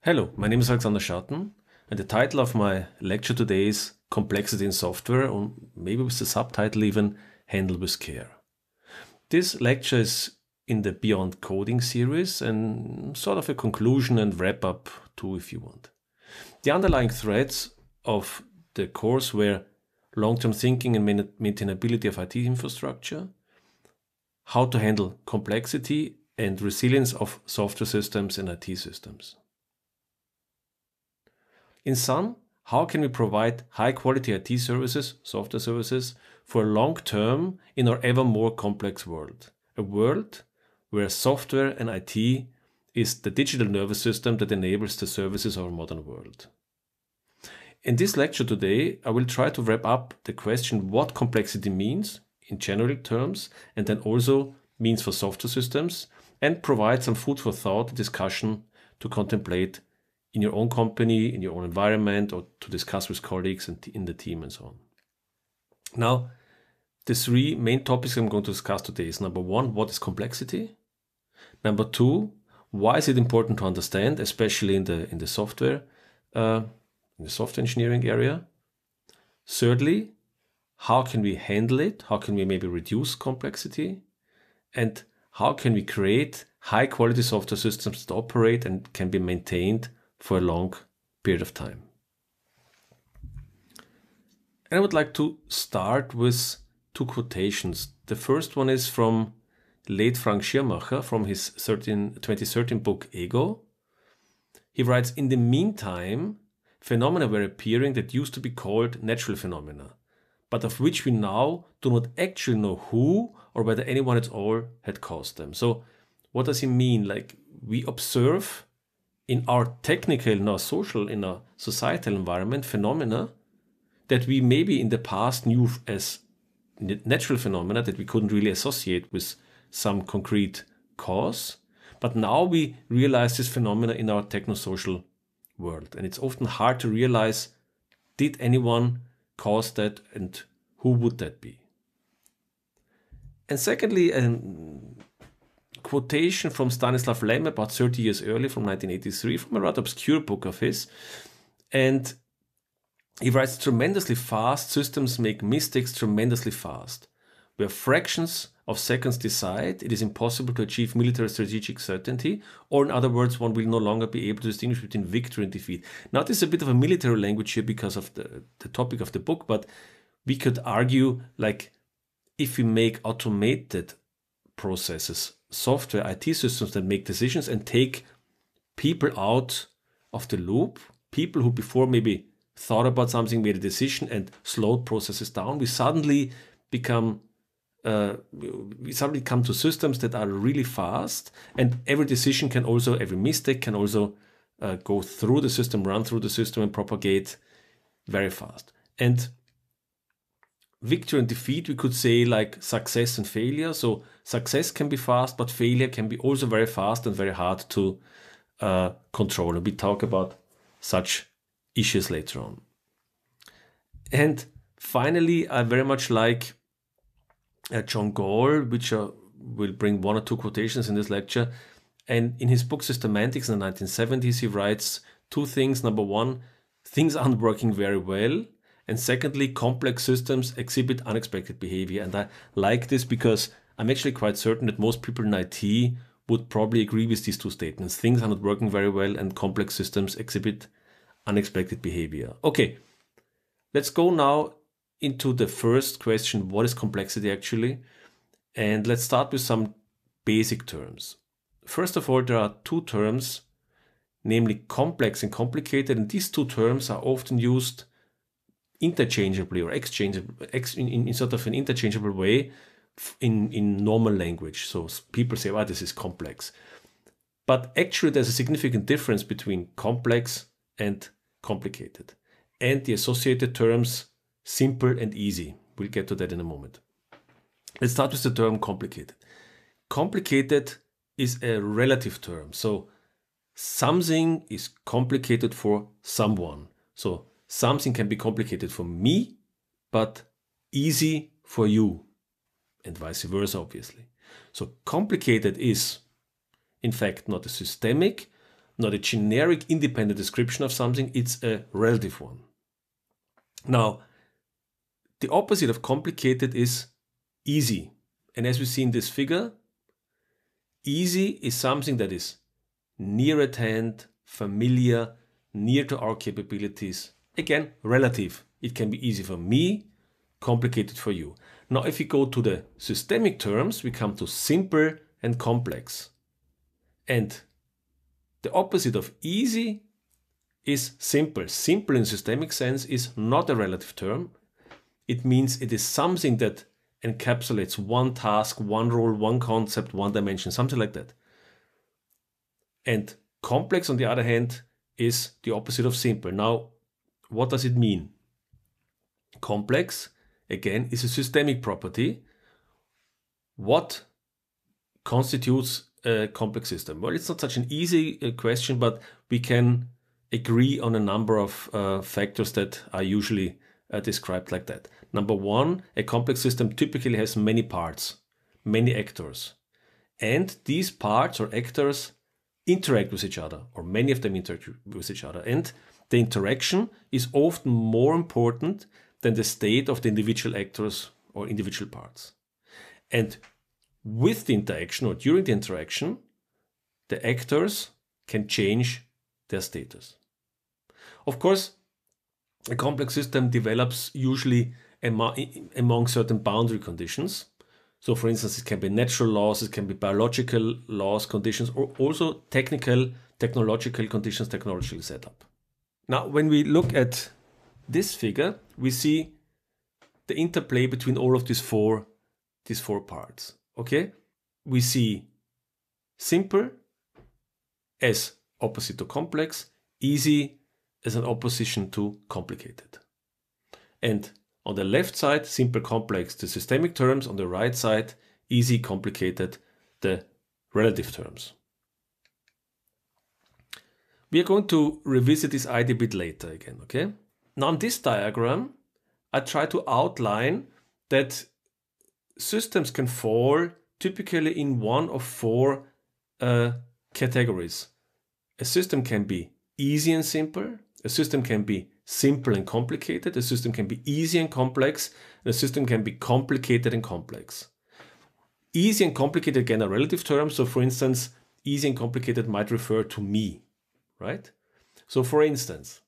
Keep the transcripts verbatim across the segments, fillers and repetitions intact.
Hello, my name is Alexander Schatten, and the title of my lecture today is Complexity in Software, or maybe with the subtitle even, Handle with Care. This lecture is in the Beyond Coding series and sort of a conclusion and wrap up too, if you want. The underlying threads of the course were long-term thinking and maintainability of I T infrastructure, how to handle complexity and resilience of software systems and I T systems. In sum, how can we provide high-quality I T services, software services, for long term in our ever more complex world? A world where software and I T is the digital nervous system that enables the services of our modern world. In this lecture today, I will try to wrap up the question what complexity means in general terms, and then also means for software systems, and provide some food for thought, discussion to contemplate in your own company, in your own environment, or to discuss with colleagues and in the team and so on. Now, the three main topics I'm going to discuss today is number one, what is complexity? Number two, why is it important to understand, especially in the in the software, uh, in the software engineering area? Thirdly, how can we handle it? How can we maybe reduce complexity? And how can we create high quality software systems that operate and can be maintained for a long period of time? And I would like to start with two quotations. The first one is from late Frank Schirrmacher from his twenty thirteen book Ego. He writes, "In the meantime, phenomena were appearing that used to be called natural phenomena, but of which we now do not actually know who or whether anyone at all had caused them." So what does he mean? Like, we observe in our technical, in our social, in our societal environment, phenomena that we maybe in the past knew as natural phenomena that we couldn't really associate with some concrete cause. But now we realize this phenomena in our techno-social world. And it's often hard to realize, did anyone cause that and who would that be? And secondly, a quotation from Stanislaw about thirty years earlier, from nineteen eighty-three, from a rather obscure book of his. And he writes, "Tremendously fast systems make mistakes tremendously fast. Where fractions of seconds decide, it is impossible to achieve military strategic certainty, or in other words, one will no longer be able to distinguish between victory and defeat." Now, this is a bit of a military language here because of the, the topic of the book, but we could argue, like, if we make automated processes, software, I T systems that make decisions and take people out of the loop, people who before maybe thought about something, made a decision and slowed processes down, we suddenly become Uh, we suddenly come to systems that are really fast, and every decision can also, every mistake can also uh, go through the system, run through the system and propagate very fast. And victory and defeat, we could say, like success and failure. So success can be fast, but failure can be also very fast and very hard to uh, control. And we talk about such issues later on. And finally, I very much like Uh, John Gall, which uh, will bring one or two quotations in this lecture. And in his book Systematics in the nineteen seventies, he writes two things. Number one, things aren't working very well. And secondly, complex systems exhibit unexpected behavior. And I like this because I'm actually quite certain that most people in I T would probably agree with these two statements. Things are not working very well and complex systems exhibit unexpected behavior. Okay, let's go now into the first question, what is complexity actually? And let's start with some basic terms. First of all, there are two terms, namely complex and complicated, and these two terms are often used interchangeably or exchangeable, ex, in, in sort of an interchangeable way in, in normal language. So people say, oh, this is complex. But actually there's a significant difference between complex and complicated. And the associated terms simple and easy. We'll get to that in a moment. Let's start with the term complicated. Complicated is a relative term. So something is complicated for someone. So something can be complicated for me, but easy for you, and vice versa, obviously. So complicated is, in fact, not a systemic, not a generic independent description of something, it's a relative one. Now, the opposite of complicated is easy. And as we see in this figure, easy is something that is near at hand, familiar, near to our capabilities. Again, relative. It can be easy for me, complicated for you. Now, if we go to the systemic terms, we come to simple and complex. And the opposite of easy is simple. Simple in systemic sense is not a relative term. It means it is something that encapsulates one task, one role, one concept, one dimension, something like that. And complex, on the other hand, is the opposite of simple. Now, what does it mean? Complex, again, is a systemic property. What constitutes a complex system? Well, it's not such an easy uh, question, but we can agree on a number of uh, factors that are usually uh, described like that. Number one, a complex system typically has many parts, many actors. And these parts or actors interact with each other, or many of them interact with each other. And the interaction is often more important than the state of the individual actors or individual parts. And with the interaction or during the interaction, the actors can change their status. Of course, a complex system develops usually among certain boundary conditions. So for instance, it can be natural laws, it can be biological laws, conditions, or also technical, technological conditions, technological setup. Now, when we look at this figure, we see the interplay between all of these four, these four parts. Okay, we see simple as opposite to complex, easy as an opposition to complicated. And on the left side, simple, complex, the systemic terms. On the right side, easy, complicated, the relative terms. We are going to revisit this idea a bit later again, okay? Now in this diagram, I try to outline that systems can fall typically in one of four uh, categories. A system can be easy and simple, a system can be simple and complicated, a system can be easy and complex, and a system can be complicated and complex. Easy and complicated, again, are relative terms. So for instance, easy and complicated might refer to me, right? So for instance,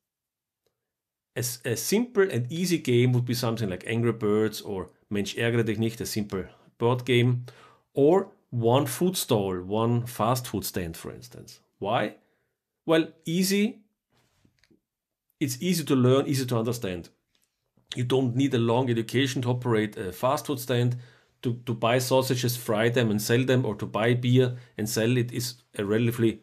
a, a simple and easy game would be something like Angry Birds or Mensch ärgere dich nicht, a simple board game, or one food stall, one fast food stand, for instance. Why? Well, easy, it's easy to learn, easy to understand. You don't need a long education to operate a fast food stand. To, to buy sausages, fry them and sell them, or to buy beer and sell it is a relatively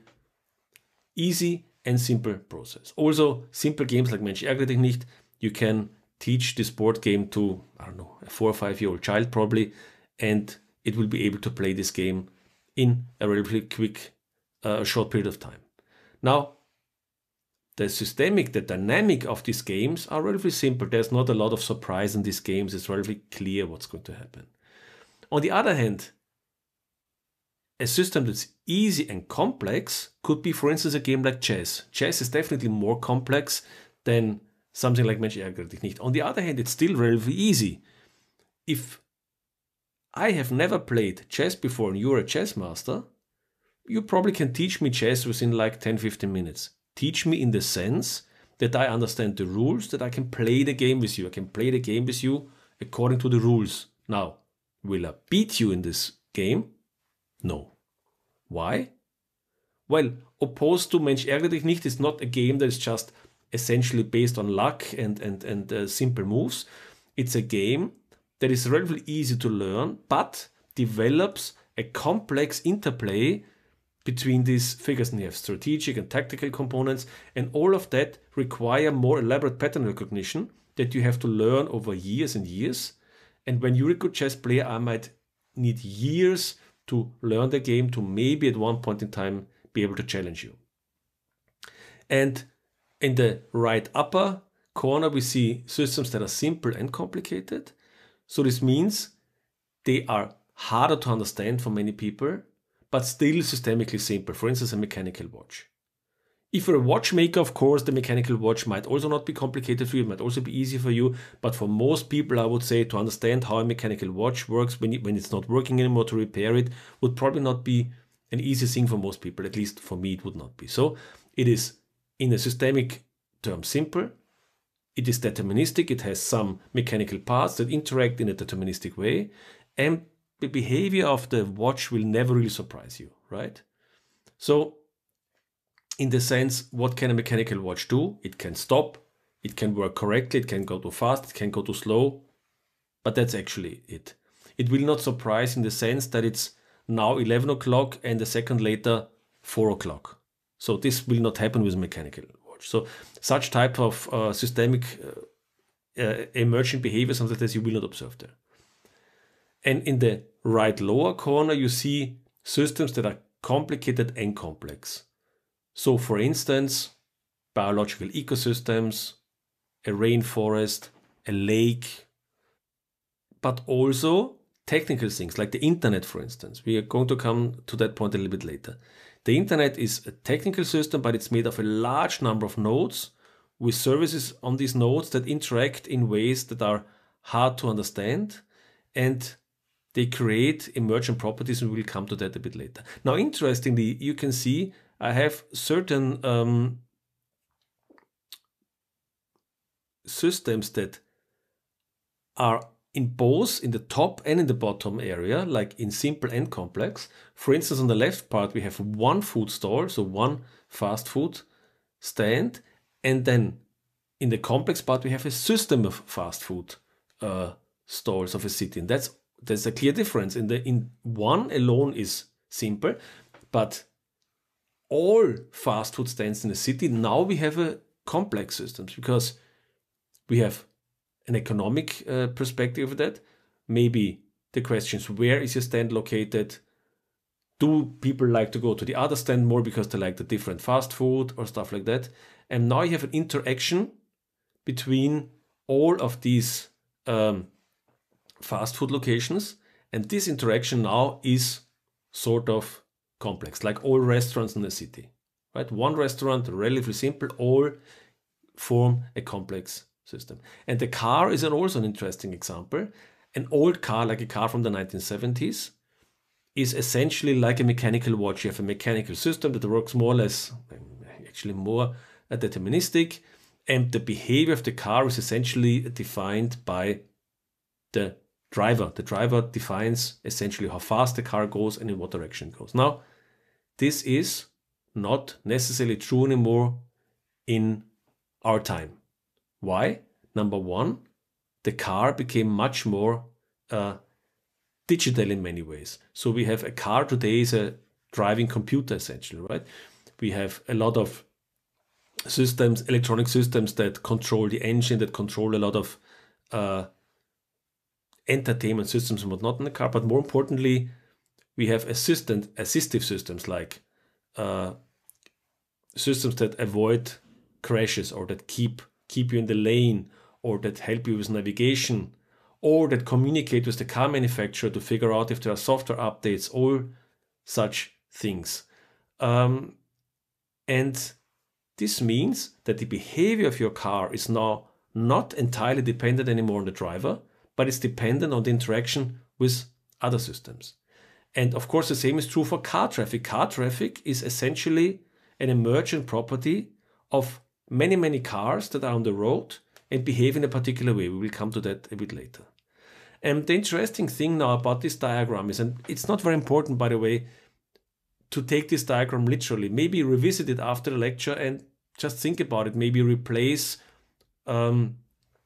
easy and simple process. Also, simple games like Mensch ärgere dich nicht, you can teach this board game to, I don't know, a four or five year old child probably, and it will be able to play this game in a relatively quick, uh, short period of time. Now, the systemic, the dynamic of these games are relatively simple. There's not a lot of surprise in these games. It's relatively clear what's going to happen. On the other hand, a system that's easy and complex could be, for instance, a game like chess. Chess is definitely more complex than something like Mensch ärgere dich nicht. On the other hand, it's still relatively easy. If I have never played chess before and you're a chess master, you probably can teach me chess within like ten to fifteen minutes. Teach me in the sense that I understand the rules, that I can play the game with you. I can play the game with you according to the rules. Now, will I beat you in this game? No. Why? Well, opposed to Mensch ärgere dich nicht is not a game that is just essentially based on luck and, and, and uh, simple moves. It's a game that is relatively easy to learn, but develops a complex interplay between these figures, and you have strategic and tactical components, and all of that require more elaborate pattern recognition that you have to learn over years and years. And when you're a good chess player, I might need years to learn the game to maybe at one point in time be able to challenge you. And in the right upper corner, we see systems that are simple and complicated. So this means they are harder to understand for many people, but still systemically simple. For instance, a mechanical watch. If you're a watchmaker, of course, the mechanical watch might also not be complicated for you. It might also be easy for you. But for most people, I would say to understand how a mechanical watch works when, it, when it's not working anymore, to repair it would probably not be an easy thing for most people. At least for me, it would not be. So it is, in a systemic term, simple. It is deterministic. It has some mechanical parts that interact in a deterministic way. And the behavior of the watch will never really surprise you, right? So in the sense, what can a mechanical watch do? It can stop, it can work correctly, it can go too fast, it can go too slow, but that's actually it. It will not surprise in the sense that it's now eleven o'clock and a second later four o'clock. So this will not happen with a mechanical watch. So such type of uh, systemic uh, uh, emergent behavior, something like this, you will not observe there. And in the right lower corner, you see systems that are complicated and complex. So for instance, biological ecosystems, a rainforest, a lake, but also technical things like the internet, for instance. We are going to come to that point a little bit later. The internet is a technical system, but it's made of a large number of nodes with services on these nodes that interact in ways that are hard to understand, and they create emergent properties, and we'll come to that a bit later. Now, interestingly, you can see I have certain um, systems that are in both in the top and in the bottom area, like in simple and complex. For instance, on the left part, we have one food stall, so one fast food stand. And then in the complex part, we have a system of fast food uh, stalls of a city. And that's there's a clear difference. In the in one alone is simple, but all fast food stands in the city, now we have a complex systems because we have an economic uh, perspective of that. Maybe the questions, where is your stand located? Do people like to go to the other stand more because they like the different fast food or stuff like that? And now you have an interaction between all of these um, fast food locations. And this interaction now is sort of complex, like all restaurants in the city, right? One restaurant, relatively simple, all form a complex system. And the car is an also an interesting example. An old car, like a car from the nineteen seventies, is essentially like a mechanical watch. You have a mechanical system that works more or less, actually more deterministic, and the behavior of the car is essentially defined by the driver. The driver defines essentially how fast the car goes and in what direction it goes. Now, this is not necessarily true anymore in our time. Why? Number one, the car became much more uh, digital in many ways. So we have a car today is a driving computer essentially, right? We have a lot of systems, electronic systems that control the engine, that control a lot of uh, entertainment systems and whatnot in the car. But more importantly, we have assistant, assistive systems like uh, systems that avoid crashes or that keep keep you in the lane or that help you with navigation or that communicate with the car manufacturer to figure out if there are software updates, all such things. Um, and this means that the behavior of your car is now not entirely dependent anymore on the driver, but it's dependent on the interaction with other systems. And of course, the same is true for car traffic. Car traffic is essentially an emergent property of many, many cars that are on the road and behave in a particular way. We will come to that a bit later. And the interesting thing now about this diagram is, and it's not very important, by the way, to take this diagram literally. Maybe revisit it after the lecture and just think about it. Maybe replace um,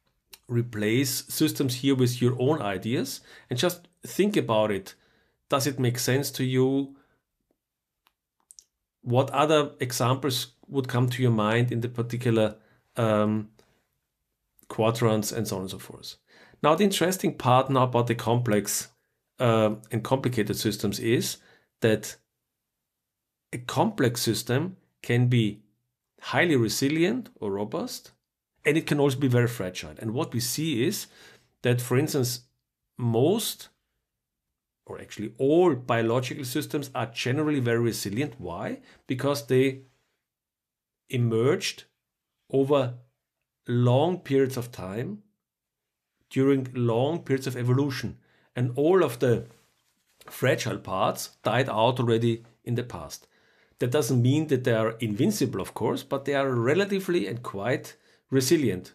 replace systems here with your own ideas and just think about it. Does it make sense to you? What other examples would come to your mind in the particular um, quadrants and so on and so forth? Now, the interesting part now about the complex uh, and complicated systems is that a complex system can be highly resilient or robust, and it can also be very fragile. And what we see is that, for instance, most or actually all biological systems are generally very resilient. Why? Because they emerged over long periods of time, during long periods of evolution. And all of the fragile parts died out already in the past. That doesn't mean that they are invincible, of course, but they are relatively and quite resilient.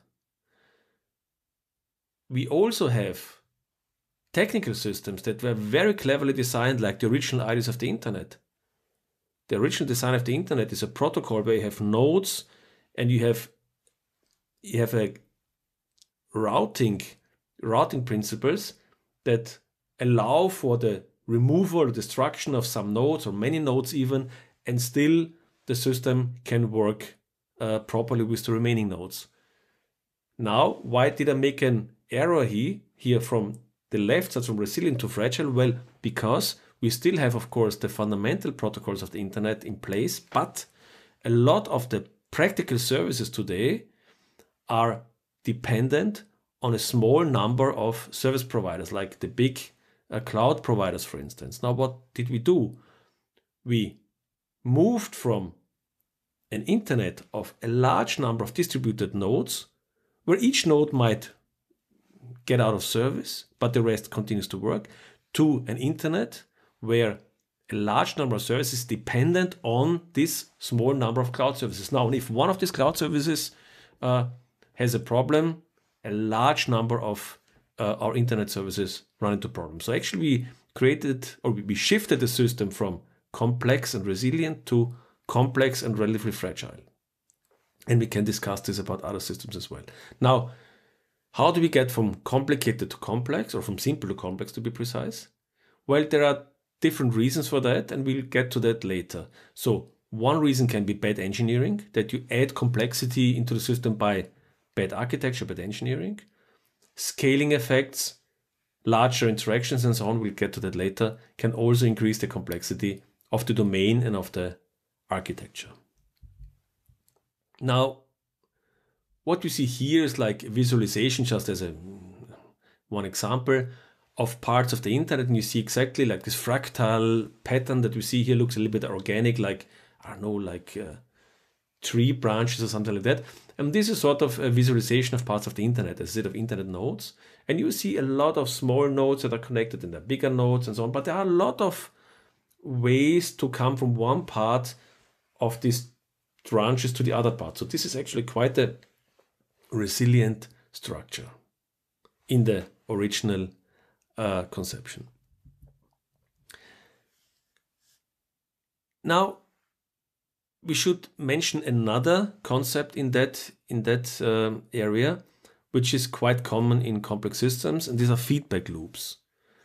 We also have technical systems that were very cleverly designed, like the original ideas of the internet. The original design of the internet is a protocol where you have nodes and you have you have a routing routing principles that allow for the removal or destruction of some nodes or many nodes even, and still the system can work uh, properly with the remaining nodes. Now, why did I make an error here, here from the left side, from resilient to fragile? Well, because we still have, of course, the fundamental protocols of the internet in place, but a lot of the practical services today are dependent on a small number of service providers, like the big uh, cloud providers, for instance. Now, what did we do? We moved from an internet of a large number of distributed nodes, where each node might get out of service, but the rest continues to work, to an internet where a large number of services dependent on this small number of cloud services. Now, if one of these cloud services uh, has a problem, a large number of uh, our internet services run into problems. So actually we created, or we shifted the system from complex and resilient to complex and relatively fragile. And we can discuss this about other systems as well. Now, how do we get from complicated to complex, or from simple to complex, to be precise? Well, there are different reasons for that, and we'll get to that later. So one reason can be bad engineering, that you add complexity into the system by bad architecture, bad engineering. Scaling effects, larger interactions and so on, we'll get to that later, can also increase the complexity of the domain and of the architecture. Now, what you see here is like visualization, just as a one example of parts of the internet, and you see exactly like this fractal pattern that we see here looks a little bit organic, like, I don't know, like uh, tree branches or something like that. And this is sort of a visualization of parts of the internet, a set of internet nodes. And you see a lot of small nodes that are connected in the bigger nodes and so on, but there are a lot of ways to come from one part of these branches to the other part. So this is actually quite a resilient structure in the original uh, conception. Now, we should mention another concept in that, in that um, area, which is quite common in complex systems, and these are feedback loops.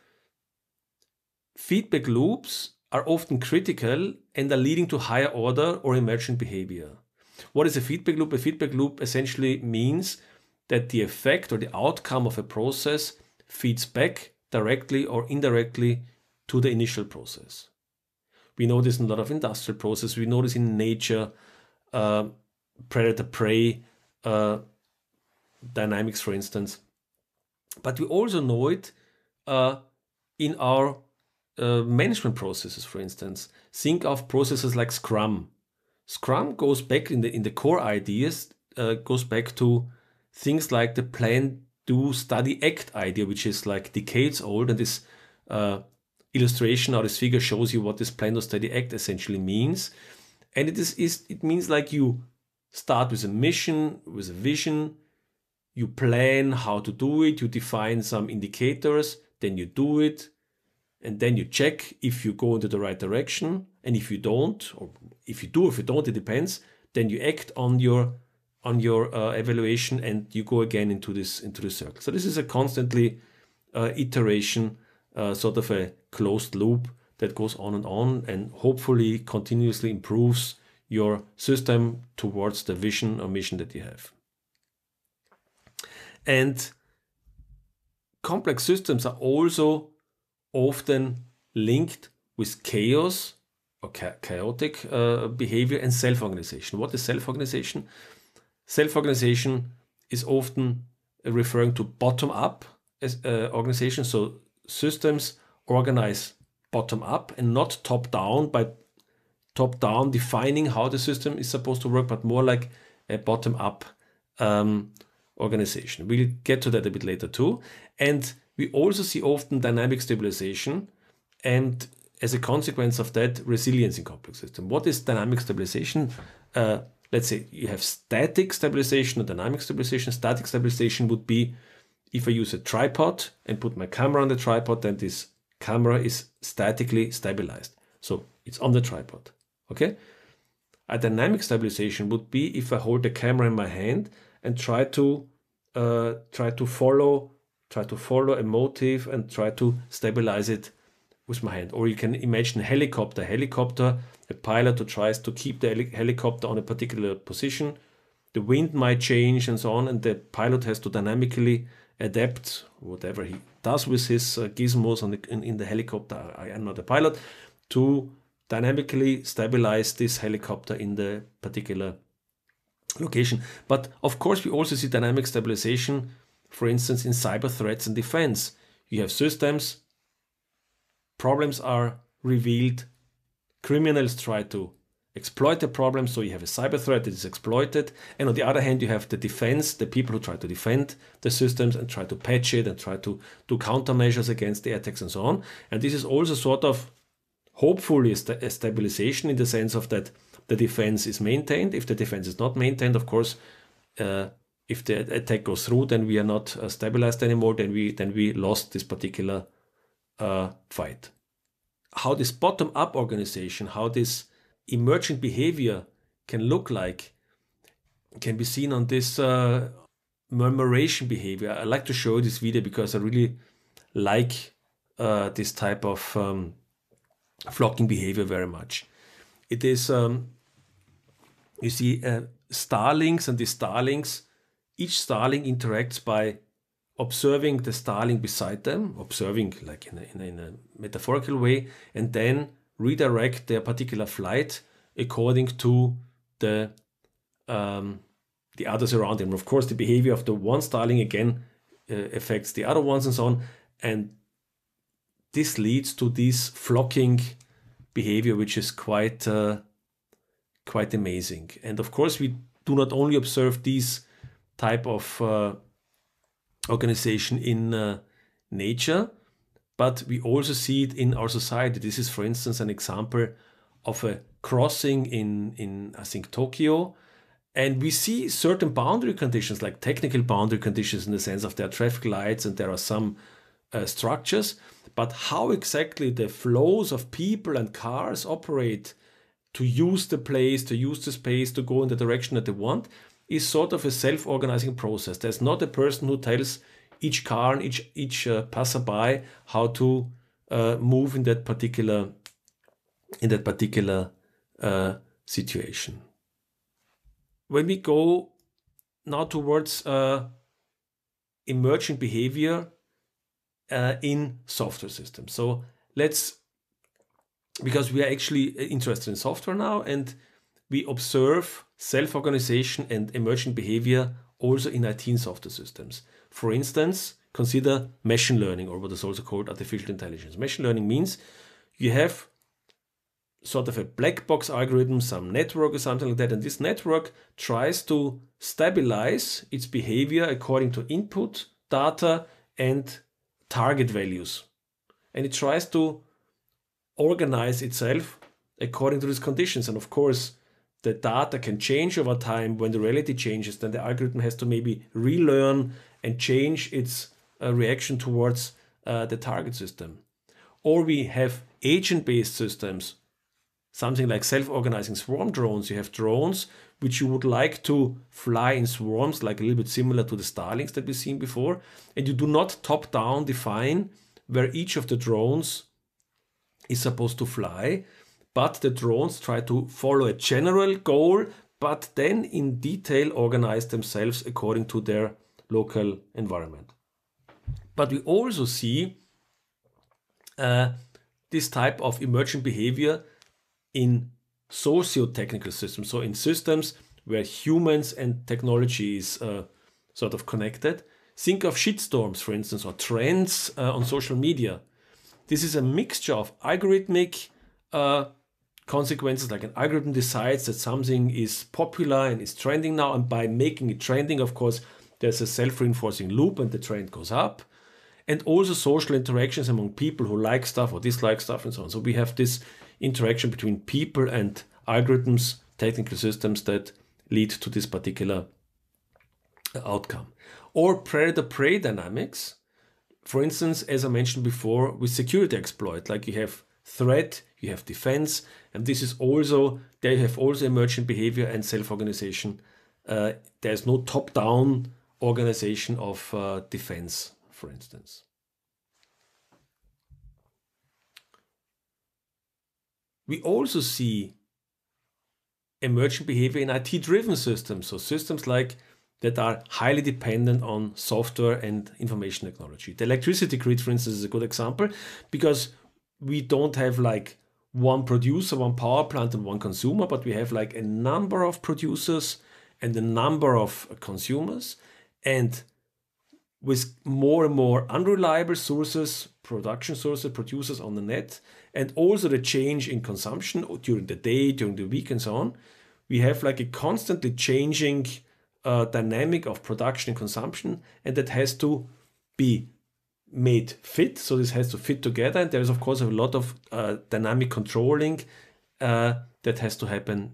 Feedback loops are often critical and are leading to higher order or emergent behavior. What is a feedback loop? A feedback loop essentially means that the effect or the outcome of a process feeds back directly or indirectly to the initial process. We know this in a lot of industrial processes. We know this in nature, uh, predator-prey uh, dynamics, for instance. But we also know it uh, in our uh, management processes, for instance. Think of processes like Scrum. Scrum goes back in the in the core ideas, uh, goes back to things like the plan, do, study, act idea, which is like decades old, and this uh, illustration or this figure shows you what this plan, do, study, act essentially means. And it is, is it means like you start with a mission, with a vision, you plan how to do it, you define some indicators, then you do it, and then you check if you go into the right direction, and if you don't, or if you do, if you don't, it depends, then you act on your on your uh, evaluation, and you go again into this into the circle. So this is a constantly uh, iteration, uh, sort of a closed loop that goes on and on, and hopefully continuously improves your system towards the vision or mission that you have. And complex systems are also often linked with chaos or cha chaotic uh, behavior and self-organization. What is self-organization? Self-organization is often referring to bottom-up uh, organization. So systems organize bottom-up and not top-down by top-down defining how the system is supposed to work, but more like a bottom-up um, organization. We'll get to that a bit later too. And we also see often dynamic stabilization, and as a consequence of that, resilience in complex systems. What is dynamic stabilization? Uh, let's say you have static stabilization or dynamic stabilization. Static stabilization would be if I use a tripod and put my camera on the tripod, then this camera is statically stabilized. So it's on the tripod. Okay? A dynamic stabilization would be if I hold the camera in my hand and try to uh, try to follow try to follow a motive and try to stabilize it with my hand. Or you can imagine a helicopter. Helicopter, a pilot who tries to keep the heli helicopter on a particular position. The wind might change and so on, and the pilot has to dynamically adapt whatever he does with his uh, gizmos on the, in, in the helicopter. I am not a pilot, to dynamically stabilize this helicopter in the particular location. But of course, we also see dynamic stabilization, for instance, in cyber threats and defense. You have systems, problems are revealed, criminals try to exploit the problem, so you have a cyber threat that is exploited, and on the other hand you have the defense, the people who try to defend the systems and try to patch it and try to do countermeasures against the attacks and so on. And this is also sort of hopefully a stabilization in the sense of that the defense is maintained. If the defense is not maintained, of course, uh, if the attack goes through, then we are not uh, stabilized anymore, then we, then we lost this particular uh, fight. How this bottom-up organization, how this emergent behavior can look like, can be seen on this uh, murmuration behavior. I like to show this video because I really like uh, this type of um, flocking behavior very much. It is, um, you see, uh, starlings, and the starlings, each starling interacts by observing the starling beside them, observing like in a, in a, in a metaphorical way, and then redirect their particular flight according to the um, the others around them. Of course, the behavior of the one starling again uh, affects the other ones and so on, and this leads to this flocking behavior, which is quite uh, quite amazing. And of course, we do not only observe these type of uh, organization in uh, nature, but we also see it in our society. This is, for instance, an example of a crossing in, in I think, Tokyo. And we see certain boundary conditions, like technical boundary conditions in the sense of there are traffic lights and there are some uh, structures. But how exactly the flows of people and cars operate to use the place, to use the space, to go in the direction that they want, is sort of a self-organizing process. There's not a person who tells each car and each, each uh, passerby how to uh, move in that particular, in that particular uh, situation. When we go now towards uh, emergent behavior uh, in software systems. So let's, because we are actually interested in software now, and we observe self-organization and emergent behavior also in I T and software systems. For instance, consider machine learning, or what is also called artificial intelligence. Machine learning means you have sort of a black box algorithm, some network or something like that, and this network tries to stabilize its behavior according to input data and target values. And it tries to organize itself according to these conditions. And of course, the data can change over time. When the reality changes, then the algorithm has to maybe relearn and change its uh, reaction towards uh, the target system. Or we have agent-based systems, something like self-organizing swarm drones. You have drones which you would like to fly in swarms, like a little bit similar to the starlings that we've seen before. And you do not top-down define where each of the drones is supposed to fly, but the drones try to follow a general goal, but then in detail organize themselves according to their local environment. But we also see uh, this type of emergent behavior in socio-technical systems, so in systems where humans and technology is uh, sort of connected. Think of shitstorms, for instance, or trends uh, on social media. This is a mixture of algorithmic uh, consequences, like an algorithm decides that something is popular and is trending now, and by making it trending, of course, there's a self-reinforcing loop and the trend goes up. And also social interactions among people who like stuff or dislike stuff and so on. So we have this interaction between people and algorithms, technical systems that lead to this particular outcome. Or predator-prey dynamics. For instance, as I mentioned before, with security exploit, like you have threat, you have defense, and this is also, they have also emergent behavior and self-organization. Uh, there's no top-down organization of uh, defense, for instance. We also see emergent behavior in I T-driven systems, so systems like that are highly dependent on software and information technology. The electricity grid, for instance, is a good example, because we don't have like one producer, one power plant, and one consumer, but we have like a number of producers and a number of consumers. And with more and more unreliable sources, production sources, producers on the net, and also the change in consumption during the day, during the week, and so on, we have like a constantly changing uh, dynamic of production and consumption, and that has to be made fit. So this has to fit together, and there is of course a lot of uh, dynamic controlling uh, that has to happen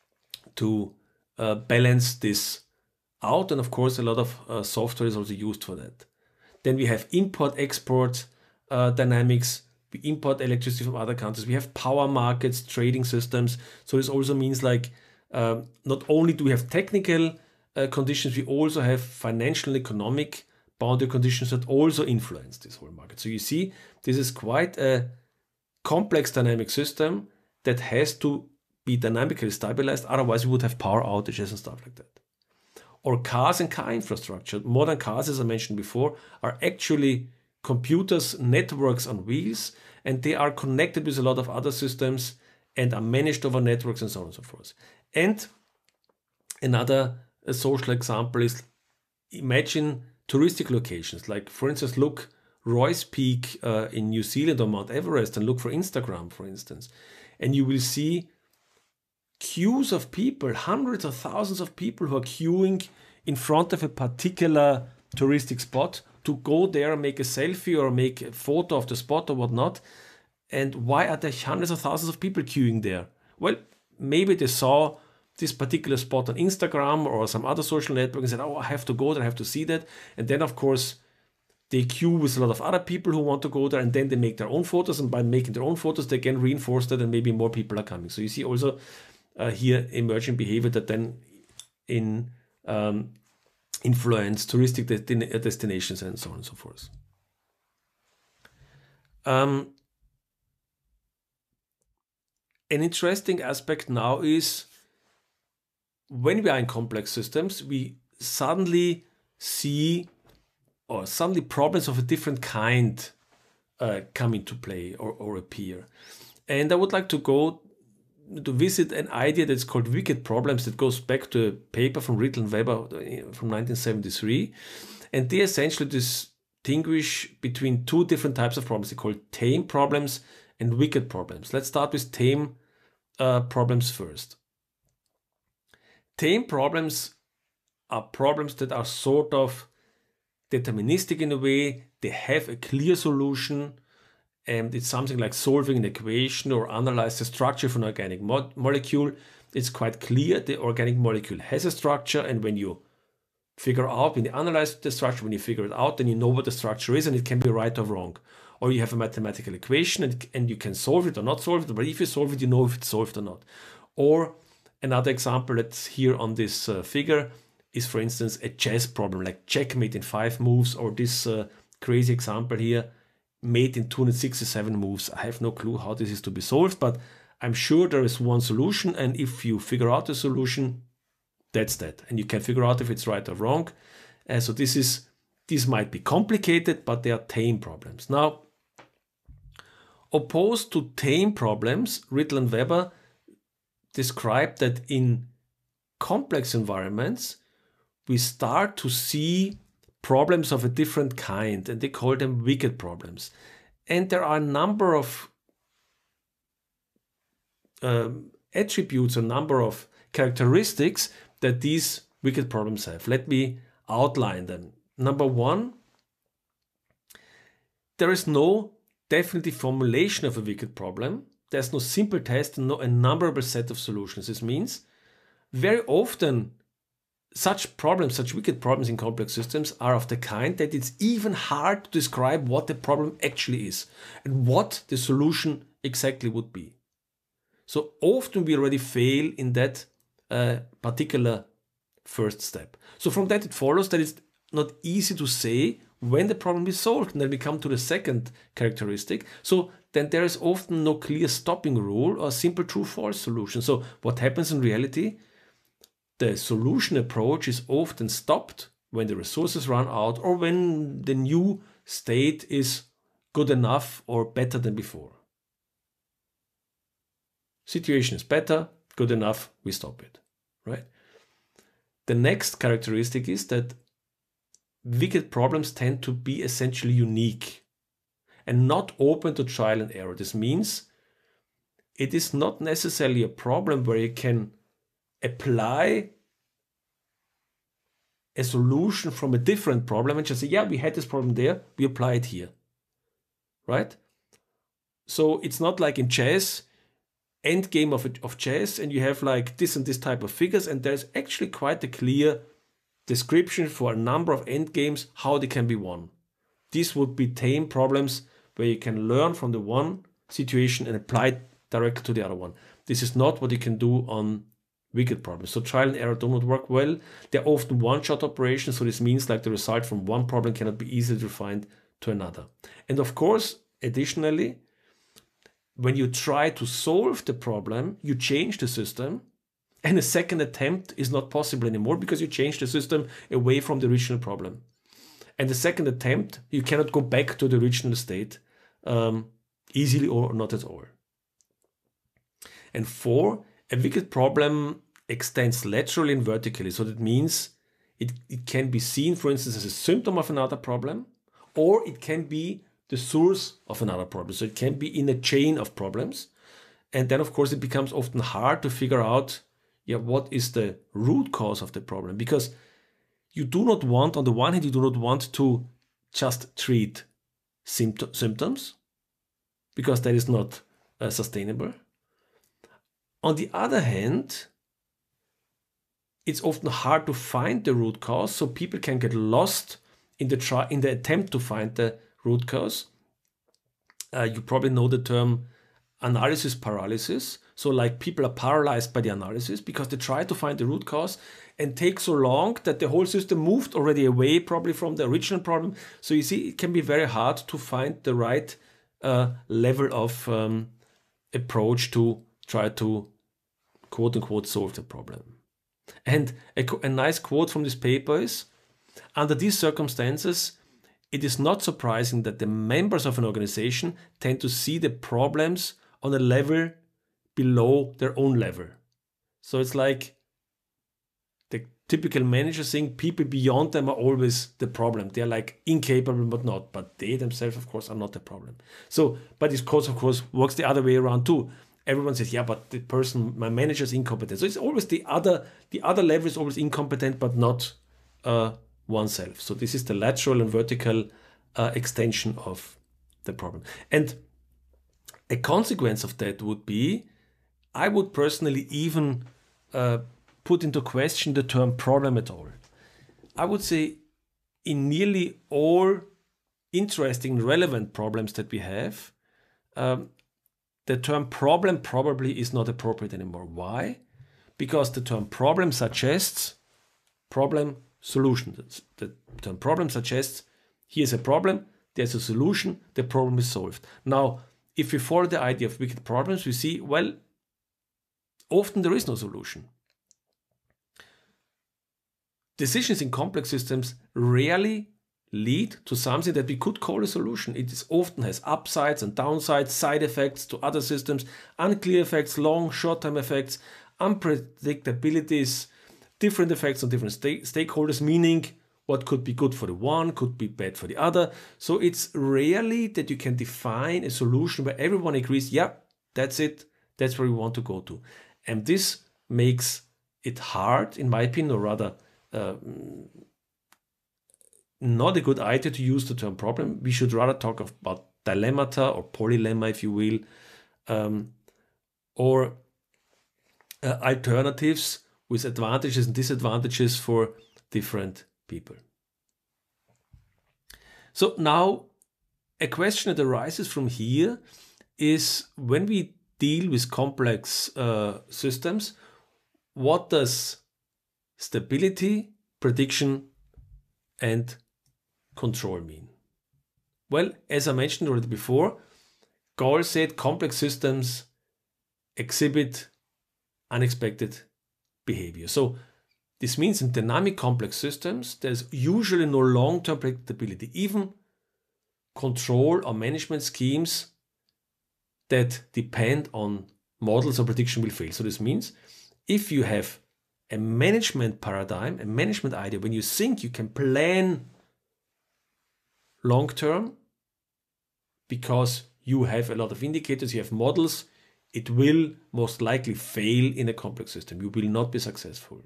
to uh, balance this out, and of course a lot of uh, software is also used for that. Then we have import-export uh, dynamics. We import electricity from other countries. We have power markets, trading systems. So this also means like uh, not only do we have technical uh, conditions, we also have financial and economic boundary conditions that also influence this whole market. So you see, this is quite a complex dynamic system that has to be dynamically stabilized. Otherwise, we would have power outages and stuff like that. Or cars and car infrastructure. Modern cars, as I mentioned before, are actually computers, networks on wheels, and they are connected with a lot of other systems and are managed over networks and so on and so forth. And another uh, social example is, imagine touristic locations. Like, for instance, look Roy's Peak uh, in New Zealand or Mount Everest, and look for Instagram, for instance. And you will see queues of people, hundreds of thousands of people who are queuing in front of a particular touristic spot to go there and make a selfie or make a photo of the spot or whatnot. And why are there hundreds of thousands of people queuing there? Well, maybe they saw this particular spot on Instagram or some other social network and said, oh, I have to go there, I have to see that. And then, of course, they queue with a lot of other people who want to go there, and then they make their own photos, and by making their own photos, they can reinforce that, and maybe more people are coming. So you see also uh, here emergent behavior that then in um, influence touristic de destinations and so on and so forth. Um, an interesting aspect now is when we are in complex systems, we suddenly see or suddenly problems of a different kind uh, come into play or, or appear. And I would like to go to visit an idea that's called wicked problems, that goes back to a paper from Riddle and Weber from nineteen seventy-three. And they essentially distinguish between two different types of problems. They call tame problems and wicked problems. Let's start with tame uh, problems first. Tame problems are problems that are sort of deterministic in a way. They have a clear solution, and it's something like solving an equation or analyze the structure of an organic mo molecule. It's quite clear the organic molecule has a structure, and when you figure out, when you analyze the structure, when you figure it out, then you know what the structure is, and it can be right or wrong. Or you have a mathematical equation and, and you can solve it or not solve it, but if you solve it, you know if it's solved or not. Or another example that's here on this uh, figure is, for instance, a chess problem, like checkmate in five moves, or this uh, crazy example here, mate in two hundred sixty-seven moves. I have no clue how this is to be solved, but I'm sure there is one solution, and if you figure out the solution, that's that. And you can figure out if it's right or wrong. Uh, so this is, this might be complicated, but they are tame problems. Now, opposed to tame problems, Riddle and Weber described that in complex environments, we start to see problems of a different kind, and they call them wicked problems. And there are a number of um, attributes, a number of characteristics that these wicked problems have. Let me outline them. Number one, there is no definitive formulation of a wicked problem. There's no simple test and no enumerable set of solutions. This means very often such problems, such wicked problems in complex systems are of the kind that it's even hard to describe what the problem actually is and what the solution exactly would be. So often we already fail in that uh, particular first step. So from that it follows that it's not easy to say when the problem is solved. And then we come to the second characteristic. So then there is often no clear stopping rule or simple true-false solution. So what happens in reality? The solution approach is often stopped when the resources run out or when the new state is good enough or better than before. Situation is better, good enough, we stop it, right? The next characteristic is that wicked problems tend to be essentially unique and not open to trial and error. This means it is not necessarily a problem where you can apply a solution from a different problem and just say, yeah, we had this problem there, we apply it here, right? So it's not like in chess, end game of, of chess, and you have like this and this type of figures, and there's actually quite a clear description for a number of end games, how they can be won. These would be tame problems where you can learn from the one situation and apply it directly to the other one. This is not what you can do on wicked problems. So trial and error do not work well. They're often one-shot operations, so this means like the result from one problem cannot be easily refined to another. And of course, additionally, when you try to solve the problem, you change the system, and a second attempt is not possible anymore because you change the system away from the original problem. And the second attempt, you cannot go back to the original state um, easily or not at all. And four, a wicked problem extends laterally and vertically. So that means it, it can be seen, for instance, as a symptom of another problem, or it can be the source of another problem. So it can be in a chain of problems. And then, of course, it becomes often hard to figure out, yeah, what is the root cause of the problem? Because you do not want, on the one hand, you do not want to just treat symptom, symptoms, because that is not uh, sustainable. On the other hand, it's often hard to find the root cause, so people can get lost in the try in the attempt to find the root cause. Uh, you probably know the term analysis paralysis. So like people are paralyzed by the analysis because they try to find the root cause and take so long that the whole system moved already away probably from the original problem. So you see, it can be very hard to find the right uh, level of um, approach to try to quote unquote solve the problem. And a, a nice quote from this paper is, under these circumstances, it is not surprising that the members of an organization tend to see the problems on a level below their own level. So it's like the typical manager saying people beyond them are always the problem. They're like incapable but not, but they themselves, of course, are not the problem. So, but this course, of course, works the other way around too. Everyone says, yeah, but the person, my manager is incompetent. So it's always the other, the other level is always incompetent, but not uh, oneself. So this is the lateral and vertical uh, extension of the problem. And a consequence of that would be, I would personally even uh, put into question the term problem at all. I would say in nearly all interesting, relevant problems that we have, um, the term problem probably is not appropriate anymore. Why? Because the term problem suggests problem solution. The term problem suggests here's a problem, there's a solution, the problem is solved. Now, if we follow the idea of wicked problems, we see, well, often there is no solution. Decisions in complex systems rarely lead to something that we could call a solution. It is often has upsides and downsides, side effects to other systems, unclear effects, long, short-term effects, unpredictabilities, different effects on different sta stakeholders, meaning what could be good for the one could be bad for the other. So it's rarely that you can define a solution where everyone agrees, yeah, that's it, That's where we want to go to. And this makes it hard, in my opinion, or rather uh, not a good idea to use the term problem. We should rather talk about dilemmata or polylemma, if you will, um, or uh, alternatives with advantages and disadvantages for different people. So now a question that arises from here is, when we deal with complex uh, systems, what does stability, prediction, and control mean? Well, as I mentioned already before, Gall said complex systems exhibit unexpected behavior. So this means in dynamic complex systems, there's usually no long-term predictability. Even control or management schemes that depend on models or prediction will fail. So this means if you have a management paradigm, a management idea, when you think you can plan long-term because you have a lot of indicators, you have models, it will most likely fail in a complex system. You will not be successful.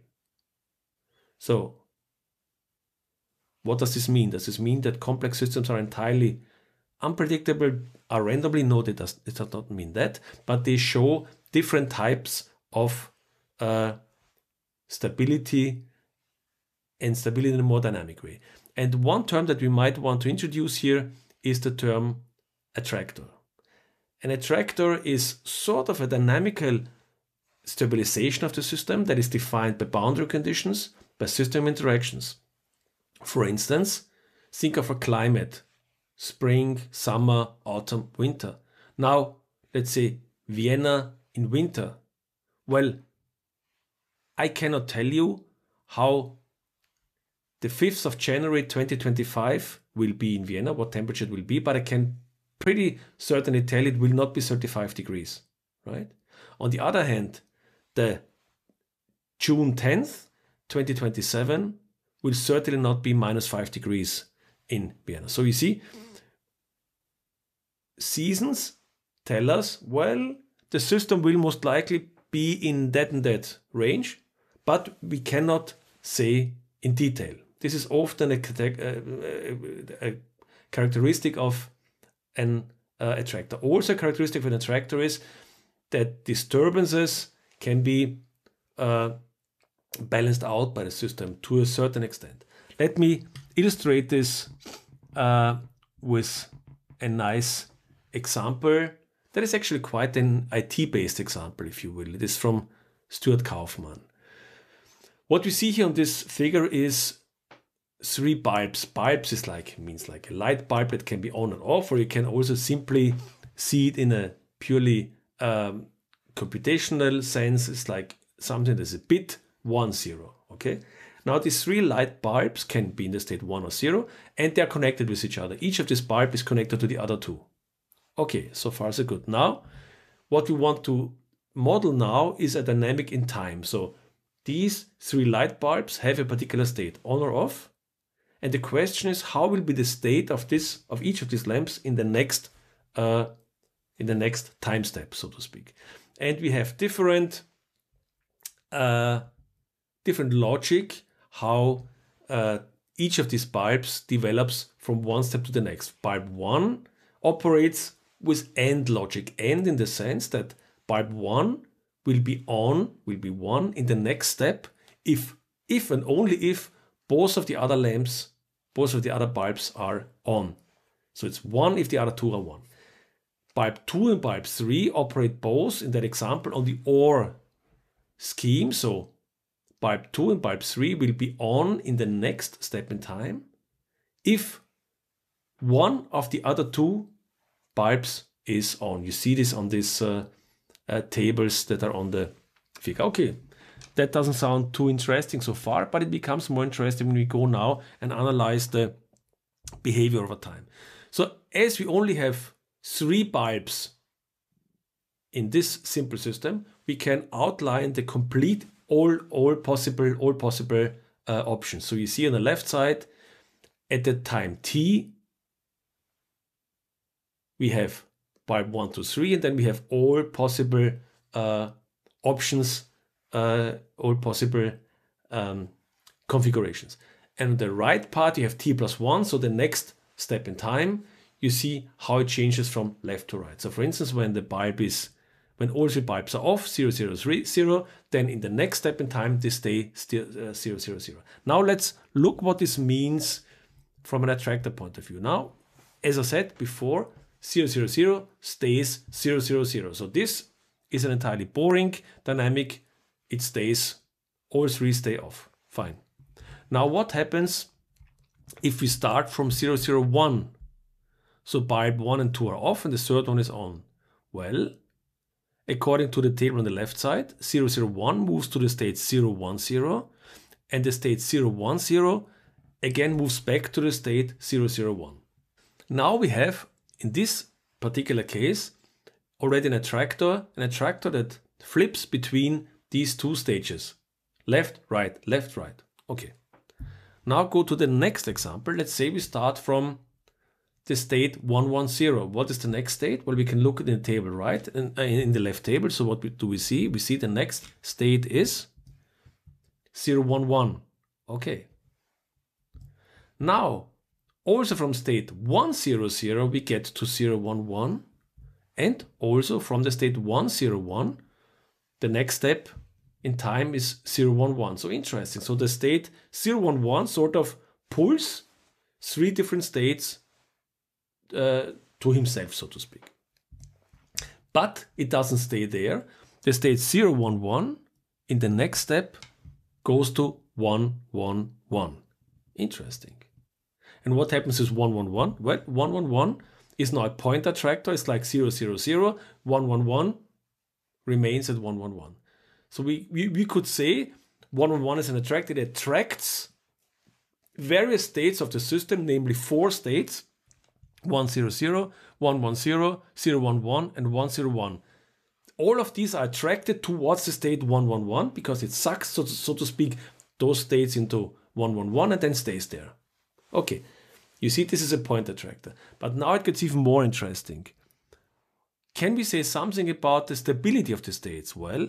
So what does this mean? Does this mean that complex systems are entirely unpredictable, are randomly? No, it does, it does not mean that, but they show different types of uh, stability, and stability in a more dynamic way. And one term that we might want to introduce here is the term attractor. An attractor is sort of a dynamical stabilization of the system that is defined by boundary conditions, by system interactions. For instance, think of a climate: spring, summer, autumn, winter. Now, let's say Vienna in winter. Well, I cannot tell you how the fifth of January twenty twenty-five will be in Vienna, what temperature it will be, but I can pretty certainly tell it will not be thirty-five degrees, right? On the other hand, the June tenth, twenty twenty-seven will certainly not be minus five degrees in Vienna. So you see, seasons tell us, well, the system will most likely be in that and that range, but we cannot say in detail. This is often a, a, a characteristic of an uh, attractor. Also, a characteristic of an attractor is that disturbances can be uh, balanced out by the system to a certain extent. Let me illustrate this uh, with a nice example that is actually quite an I T-based example, if you will. It is from Stuart Kaufman. What we see here on this figure is three bulbs. Bulbs is like means like a light bulb that can be on and off, or you can also simply see it in a purely um, computational sense. It's like something that's a bit one zero. Okay. Now these three light bulbs can be in the state one or zero, and they are connected with each other. Each of these bulbs is connected to the other two. Okay, so far so good. Now, what we want to model now is a dynamic in time. So these three light bulbs have a particular state, on or off. And the question is, how will be the state of this of each of these lamps in the next uh, in the next time step, so to speak. And we have different uh, different logic how uh, each of these bulbs develops from one step to the next. Bulb one operates with AND logic. AND in the sense that bulb one will be on, will be one in the next step if, if and only if both of the other lamps, both of the other bulbs are on. So it's one if the other two are one. Bulb two and bulb three operate both in that example on the OR scheme. So bulb two and bulb three will be on in the next step in time if one of the other two bulbs is on. You see this on these uh, uh, tables that are on the figure. Okay, that doesn't sound too interesting so far, but it becomes more interesting when we go now and analyze the behavior over time. So as we only have three bulbs in this simple system, we can outline the complete all, all possible, all possible uh, options. So you see on the left side, at the time t, we have bulb one, two, three, and then we have all possible uh, options, uh, all possible um, configurations. And on the right part, you have t plus one. So the next step in time, you see how it changes from left to right. So for instance, when the bulb is, when all three bulbs are off, zero, zero, three, zero, then in the next step in time, they stay still uh, zero, zero, zero. Now let's look what this means from an attractor point of view. Now, as I said before, zero, zero, zero stays zero, zero, zero. So this is an entirely boring dynamic. It stays, all three stay off. Fine. Now what happens if we start from zero, zero, one? So bulb one and two are off and the third one is on. Well, according to the table on the left side, zero, zero, one moves to the state zero, one, zero, and the state zero, one, zero again moves back to the state zero, zero, one. Now we have, in this particular case, already an attractor, an attractor that flips between these two stages. Left, right, left, right. Okay. Now go to the next example. Let's say we start from the state one, one, zero. What is the next state? Well, we can look at the table, right? And uh, in the left table. So what we, do we see? We see the next state is zero, one, one. Okay. Now, also from state one, zero, zero, we get to zero, one, one. And also from the state one, zero, one, the next step in time is zero, one, one. So interesting. So the state zero, one, one sort of pulls three different states uh, to himself, so to speak. But it doesn't stay there. The state zero, one, one in the next step goes to one, one, one. Interesting. And what happens is one, one, one? Well, one, one, one is now a point attractor. It's like zero, zero, zero. one, one, one remains at one, one, one. So we, we, we could say one, one, one is an attractor. It attracts various states of the system, namely four states, one, zero, zero, one, one, zero, zero, one, one, and one, zero, one. All of these are attracted towards the state one, one, one because it sucks, so to, so to speak, those states into one, one, one and then stays there. Okay, you see this is a point attractor. But now it gets even more interesting. Can we say something about the stability of the states? Well,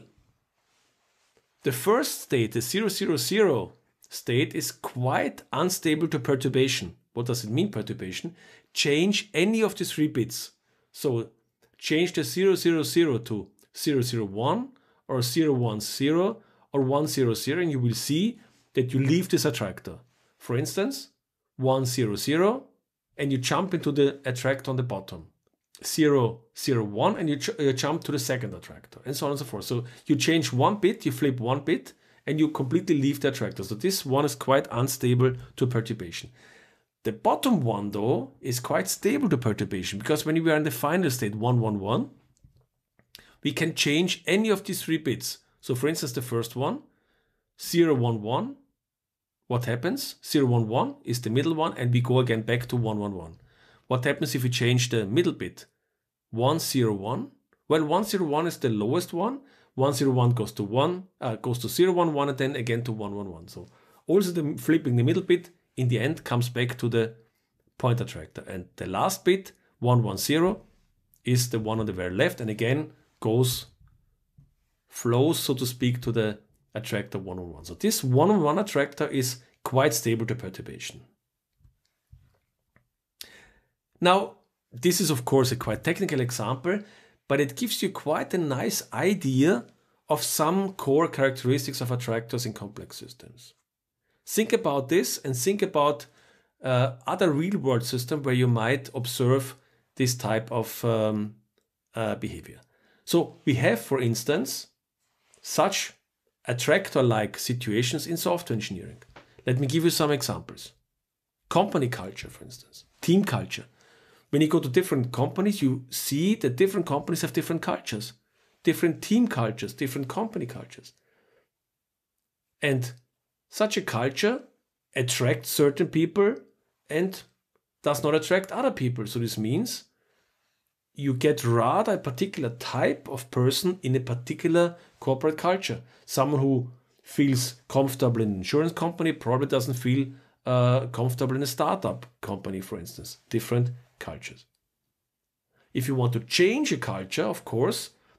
the first state, the zero, zero, zero state, is quite unstable to perturbation. What does it mean, perturbation? Change any of the three bits. So change the zero, zero, zero to zero, zero, one or zero, one, zero or one, zero, zero, and you will see that you leave this attractor. For instance, one, zero, zero, and you jump into the attractor on the bottom. zero, zero, one, and you, you jump to the second attractor, and so on and so forth. So you change one bit, you flip one bit, and you completely leave the attractor. So this one is quite unstable to perturbation. The bottom one, though, is quite stable to perturbation, because when we are in the final state, one, one, one, we can change any of these three bits. So for instance, the first one, zero, one, one, what happens? zero, one, one is the middle one, and we go again back to one, one, one. What happens if we change the middle bit? one, zero, one. Well, one, zero, one is the lowest one. one, zero, one goes to one, uh, goes to zero, one, one, and then again to one, one, one. So also the flipping the middle bit in the end comes back to the point attractor. And the last bit, one, one, zero, is the one on the very left, and again goes, flows, so to speak, to the attractor one, one, one. So this one, one, one attractor is quite stable to perturbation. Now, this is of course a quite technical example, but it gives you quite a nice idea of some core characteristics of attractors in complex systems. Think about this and think about uh, other real-world systems where you might observe this type of um, uh, behavior. So we have, for instance, such attractor-like situations in software engineering. Let me give you some examples. Company culture, for instance, team culture. When you go to different companies, you see that different companies have different cultures, different team cultures, different company cultures. And such a culture attracts certain people and does not attract other people. So this means you get rather a particular type of person in a particular corporate culture. Someone who feels comfortable in an insurance company probably doesn't feel uh, comfortable in a startup company, for instance. Different cultures. If you want to change a culture, of course,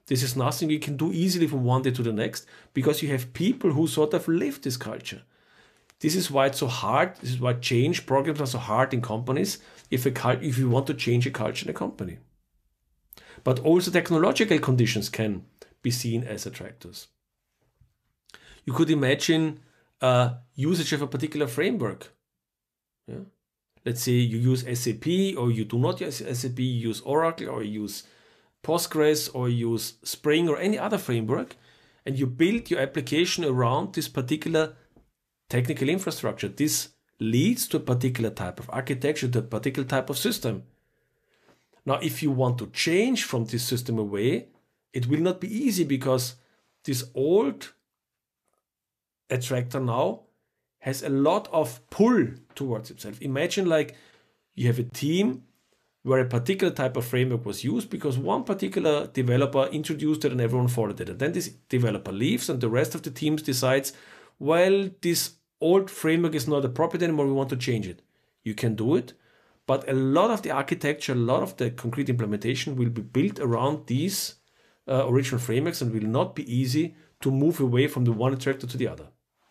This is nothing you can do easily from one day to the next, because you have people who sort of live this culture. This is why it's so hard. This is why change programs are so hard in companies if, a, if you want to change a culture in a company. But also technological conditions can be seen as attractors. You could imagine uh, usage of a particular framework. Yeah? Let's say you use S A P, or you do not use S A P, you use Oracle, or you use Postgres, or you use Spring, or any other framework, and you build your application around this particular technical infrastructure. This leads to a particular type of architecture, to a particular type of system. Now, if you want to change from this system away, it will not be easy, because this old attractor now has a lot of pull towards itself. Imagine like you have a team where a particular type of framework was used because one particular developer introduced it and everyone followed it. And then this developer leaves and the rest of the teams decides, well, this old framework is not appropriate anymore, we want to change it. You can do it, but a lot of the architecture, a lot of the concrete implementation will be built around these uh, original frameworks, and will not be easy to move away from the one attractor to the other.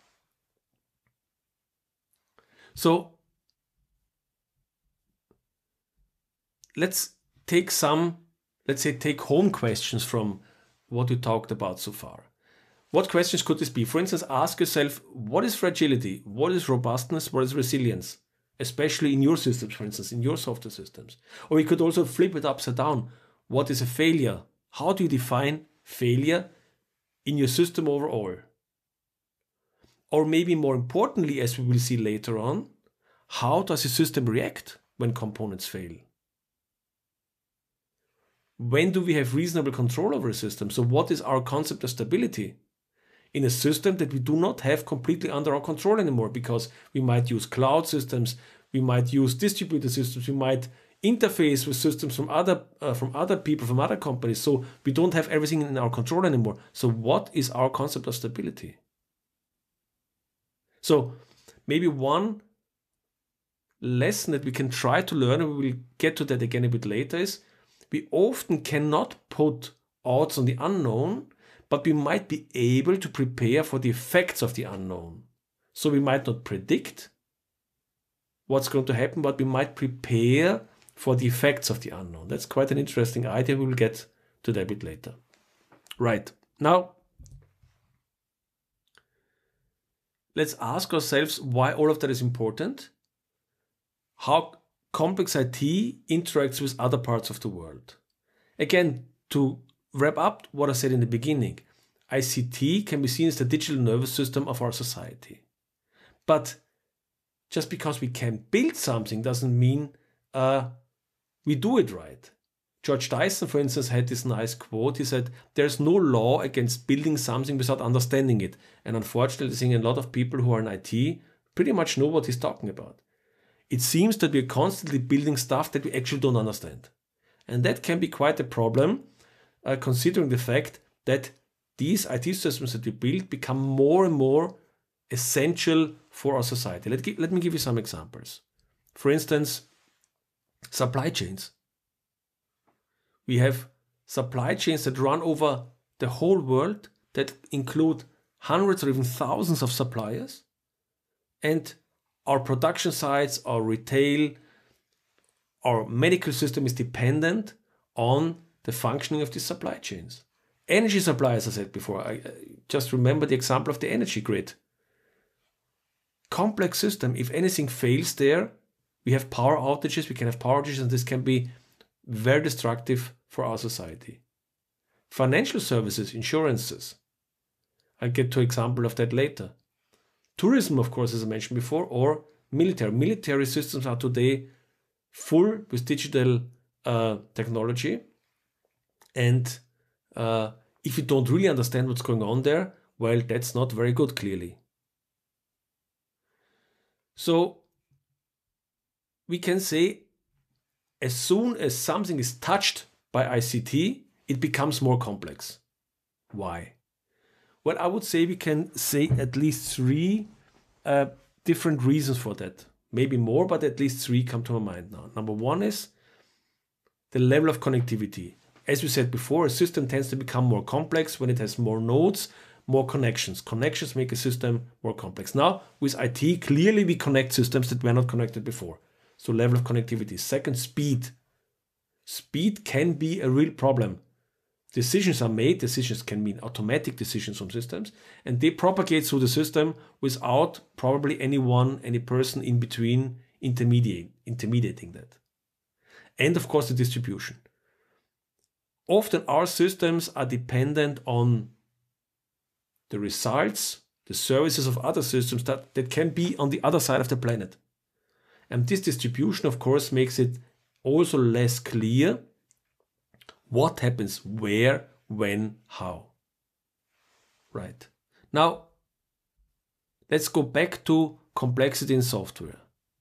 So let's take some, let's say, take home questions from what we talked about so far. What questions could this be? For instance, ask yourself, what is fragility? What is robustness? What is resilience? Especially in your systems, for instance, in your software systems. Or you could also flip it upside down. What is a failure? How do you define failure in your system overall? Or maybe more importantly, as we will see later on, how does a system react when components fail? When do we have reasonable control over a system? So what is our concept of stability in a system that we do not have completely under our control anymore? Because we might use cloud systems, we might use distributed systems, we might interface with systems from other uh, from other people, from other companies. So we don't have everything in our control anymore. So what is our concept of stability? So maybe one lesson that we can try to learn, and we will get to that again a bit later, is we often cannot put odds on the unknown, but we might be able to prepare for the effects of the unknown. So we might not predict what's going to happen, but we might prepare for the effects of the unknown. That's quite an interesting idea. We will get to that a bit later. Right. Now, let's ask ourselves why all of that is important. How complex I T interacts with other parts of the world. Again, to wrap up what I said in the beginning, I C T can be seen as the digital nervous system of our society. But just because we can build something doesn't mean uh, we do it right. George Dyson, for instance, had this nice quote. He said, there's no law against building something without understanding it. And unfortunately, I think a lot of people who are in I T pretty much know what he's talking about. It seems that we're constantly building stuff that we actually don't understand. And that can be quite a problem, uh, considering the fact that these I T systems that we build become more and more essential for our society. Let, give, let me give you some examples. For instance, supply chains. We have supply chains that run over the whole world, that include hundreds or even thousands of suppliers. And our production sites, our retail, our medical system is dependent on the functioning of these supply chains. Energy supply, as I said before, I just remember the example of the energy grid. Complex system. If anything fails there, we have power outages, we can have power outages, and this can be very destructive for our society. Financial services, insurances. I'll get to an example of that later. Tourism, of course, as I mentioned before, or military. Military systems are today full with digital uh, technology. And uh, if you don't really understand what's going on there, well, that's not very good, clearly. So we can say as soon as something is touched by I C T, it becomes more complex. Why? Well, I would say we can say at least three uh, different reasons for that. Maybe more, but at least three come to my mind now. Number one is the level of connectivity. as we said before, a system tends to become more complex when it has more nodes, more connections. Connections make a system more complex. Now, with I T, clearly we connect systems that were not connected before. So level of connectivity. Second, speed. Speed can be a real problem. Decisions are made, decisions can mean automatic decisions from systems, and they propagate through the system without probably anyone, any person in between intermediate, intermediating that. And of course the distribution. Often our systems are dependent on the results, the services of other systems that, that can be on the other side of the planet. And this distribution, of course, makes it also less clear what happens where, when, how. Right. Now, let's go back to complexity in software.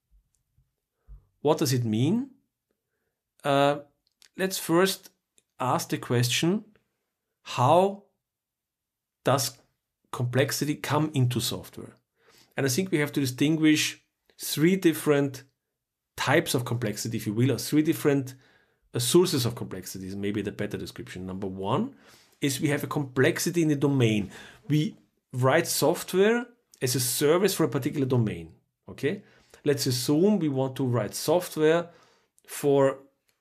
What does it mean? Uh, let's first ask the question, how does complexity come into software? And I think we have to distinguish three different types of complexity, if you will, or three different uh, sources of complexity is maybe the better description. Number one is we have a complexity in the domain. We write software as a service for a particular domain. Okay, let's assume we want to write software for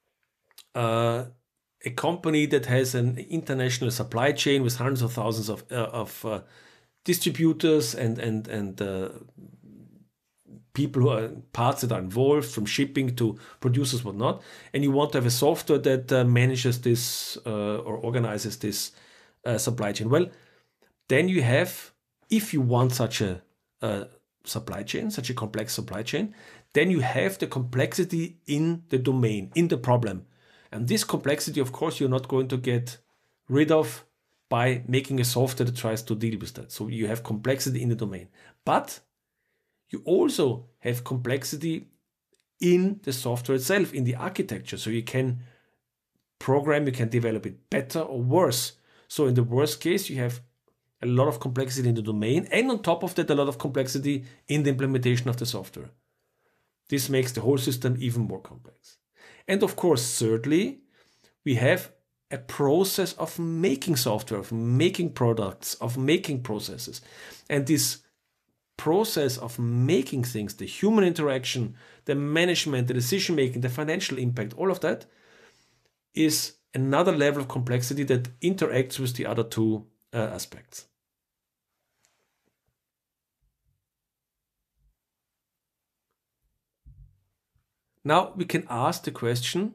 uh, a company that has an international supply chain with hundreds of thousands of, uh, of uh, distributors and and and uh, people who are parts that are involved, from shipping to producers, whatnot, and you want to have a software that uh, manages this uh, or organizes this uh, supply chain. Well, then you have, if you want such a, a supply chain, such a complex supply chain, then you have the complexity in the domain, in the problem. And this complexity, of course, you're not going to get rid of by making a software that tries to deal with that. So you have complexity in the domain. But you also have complexity in the software itself, in the architecture. So you can program, you can develop it better or worse. So in the worst case, you have a lot of complexity in the domain, and on top of that, a lot of complexity in the implementation of the software. This makes the whole system even more complex. And of course, thirdly, we have a process of making software, of making products, of making processes. And this process of making things, the human interaction, the management, the decision making, the financial impact, all of that is another level of complexity that interacts with the other two uh, aspects. Now we can ask the question,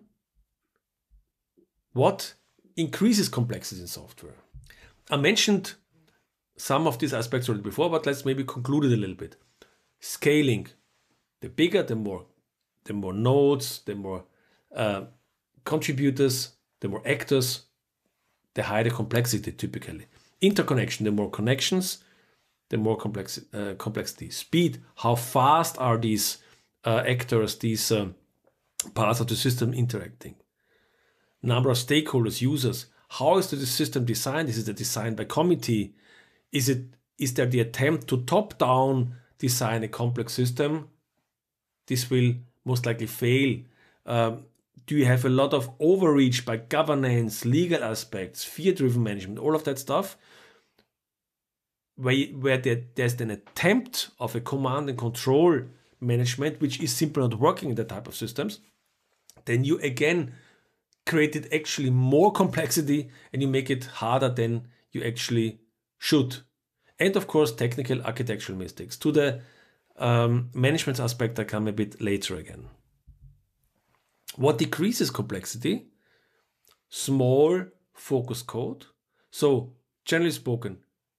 what increases complexity in software? I mentioned some of these aspects already before, but let's maybe conclude it a little bit. Scaling. The bigger, the more, the more nodes, the more uh, contributors, the more actors, the higher the complexity typically. Interconnection, the more connections, the more complex, uh, complexity. Speed, how fast are these uh, actors, these uh, parts of the system interacting? Number of stakeholders, users. How is the system designed? Is it designed by committee? Is it is there the attempt to top-down design a complex system? This will most likely fail. Um, do you have a lot of overreach by governance, legal aspects, fear-driven management, all of that stuff? Where, where there, there's an attempt of a command and control management, which is simply not working in that type of systems, then you again created actually more complexity and you make it harder than you actually should. And of course, technical architectural mistakes. To the um, management aspect, I come a bit later again. What decreases complexity? Small focus code. So generally spoken,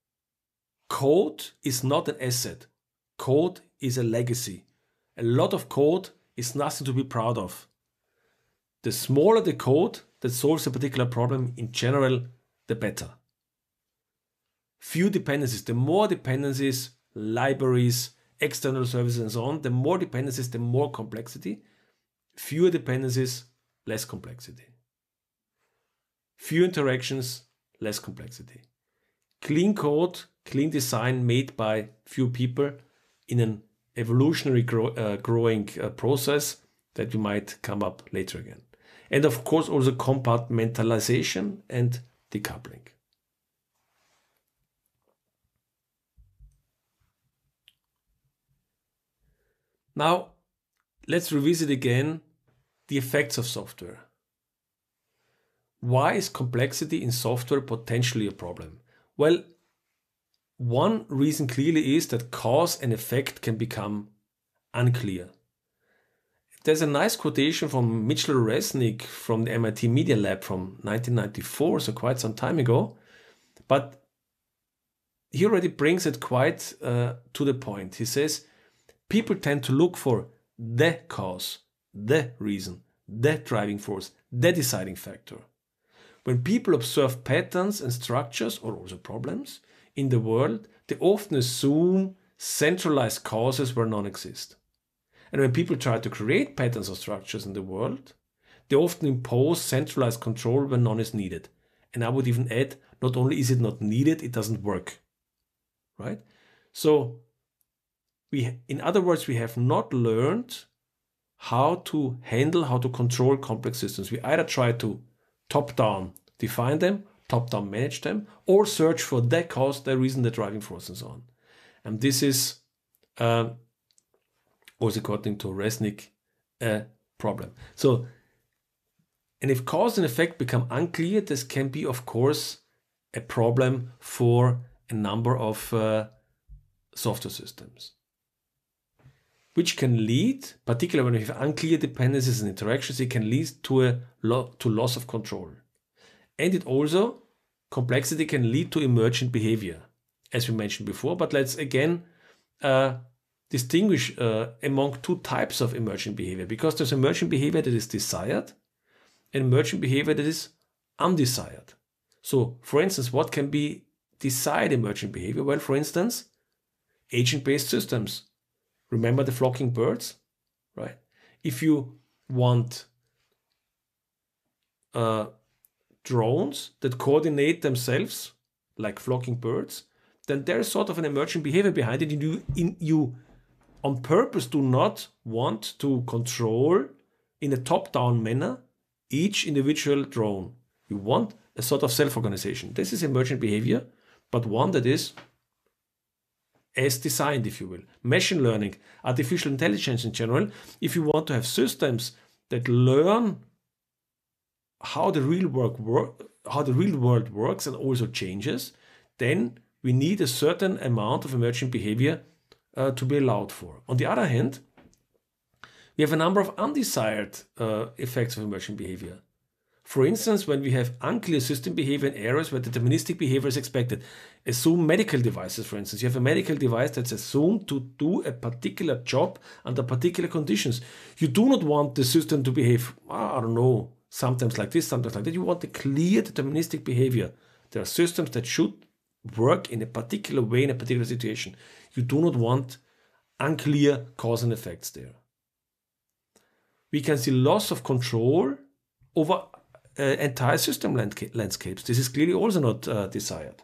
code is not an asset. Code is a legacy. A lot of code is nothing to be proud of. The smaller the code that solves a particular problem in general, the better. Few dependencies. The more dependencies, libraries, external services and so on, the more dependencies, the more complexity. Fewer dependencies, less complexity. Few interactions, less complexity. Clean code, clean design made by few people in an evolutionary grow, uh, growing uh, process that we might come up later again. And of course also compartmentalization and decoupling. Now, let's revisit again the effects of software. Why is complexity in software potentially a problem? Well, one reason clearly is that cause and effect can become unclear. There's a nice quotation from Mitchell Resnick from the M I T Media Lab from nineteen ninety-four, so quite some time ago, but he already brings it quite uh, to the point. He says, people tend to look for the cause, the reason, the driving force, the deciding factor. When people observe patterns and structures, or also problems, in the world, they often assume centralized causes where none exist. And when people try to create patterns or structures in the world, they often impose centralized control where none is needed. And I would even add, not only is it not needed, it doesn't work. Right? So, we, in other words, we have not learned how to handle, how to control complex systems. We either try to top-down define them, top-down manage them, or search for the cause, the reason, the driving force, and so on. And this is uh, also according to Resnick a problem. So, and if cause and effect become unclear, this can be, of course, a problem for a number of uh, software systems, which can lead, particularly when we have unclear dependencies and interactions, it can lead to a lo to loss of control. And it also, complexity can lead to emergent behavior, as we mentioned before. But let's again uh, distinguish uh, among two types of emergent behavior, because there's emergent behavior that is desired and emergent behavior that is undesired. So, for instance, what can be desired emergent behavior? Well, for instance, agent-based systems. Remember the flocking birds, right? If you want uh, drones that coordinate themselves like flocking birds, then there's sort of an emergent behavior behind it. You, in, you on purpose do not want to control in a top-down manner each individual drone. You want a sort of self-organization. This is emergent behavior, but one that is as designed, if you will. Machine learning, artificial intelligence in general, if you want to have systems that learn how the real work work, how the real world works and also changes, then we need a certain amount of emergent behavior uh, to be allowed for. On the other hand, we have a number of undesired uh, effects of emergent behavior. For instance, when we have unclear system behavior and errors where deterministic behavior is expected. Assume medical devices, for instance. You have a medical device that's assumed to do a particular job under particular conditions. You do not want the system to behave, I don't know, sometimes like this, sometimes like that. You want a clear deterministic behavior. There are systems that should work in a particular way in a particular situation. You do not want unclear cause and effects there. We can see loss of control over uh, entire system landscapes. This is clearly also not uh, desired.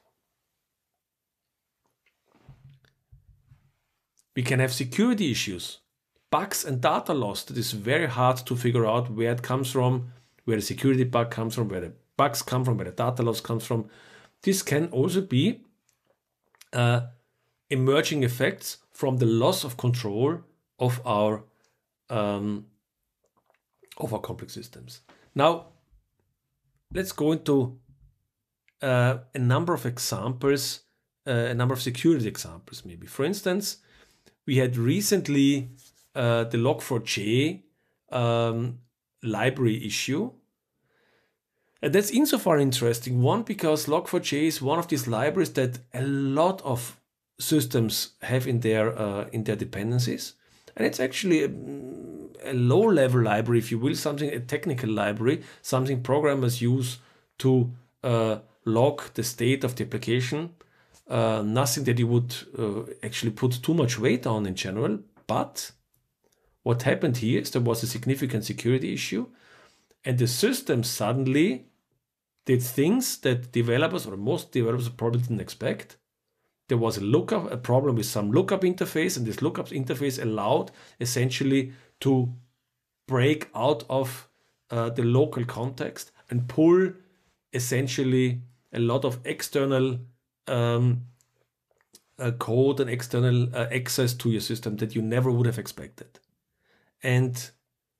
We can have security issues, bugs and data loss that is very hard to figure out where it comes from, where the security bug comes from, where the bugs come from, where the data loss comes from. This can also be uh, emerging effects from the loss of control of our um, of our complex systems. Now, let's go into uh, a number of examples, uh, a number of security examples maybe. For instance, we had recently uh, the log four j um, library issue. And that's insofar interesting. One, because log four j is one of these libraries that a lot of systems have in their, uh, in their dependencies. And it's actually a, a low-level library, if you will, something, a technical library, something programmers use to uh, log the state of the application. Uh, nothing that you would uh, actually put too much weight on in general. But what happened here is there was a significant security issue, and the system suddenly did things that developers, or most developers, probably didn't expect. There was a lookup, a problem with some lookup interface, and this lookup interface allowed essentially to break out of uh, the local context and pull essentially a lot of external um, uh, code and external uh, access to your system that you never would have expected. And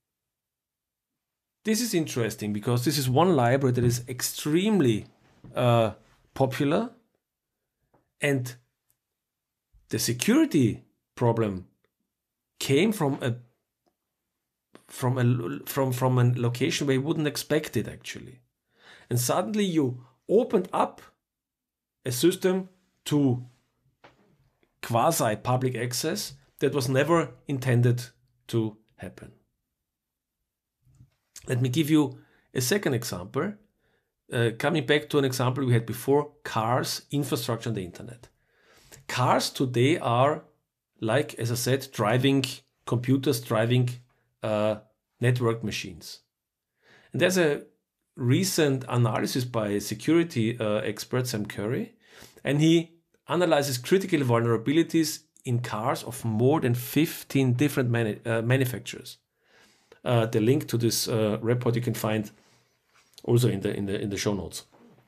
this is interesting because this is one library that is extremely uh, popular, and the security problem came from a from a from from a location where you wouldn't expect it actually, and suddenly you opened up a system to quasi public access that was never intended to happen. Let me give you a second example. Uh, coming back to an example we had before, cars, infrastructure, and the internet. Cars today are, like, as I said, driving computers, driving uh, network machines. And there's a recent analysis by security uh, expert Sam Curry, and he analyzes critical vulnerabilities in cars of more than fifteen different manu uh, manufacturers. Uh, the link to this uh, report you can find also in the in the in the show notes.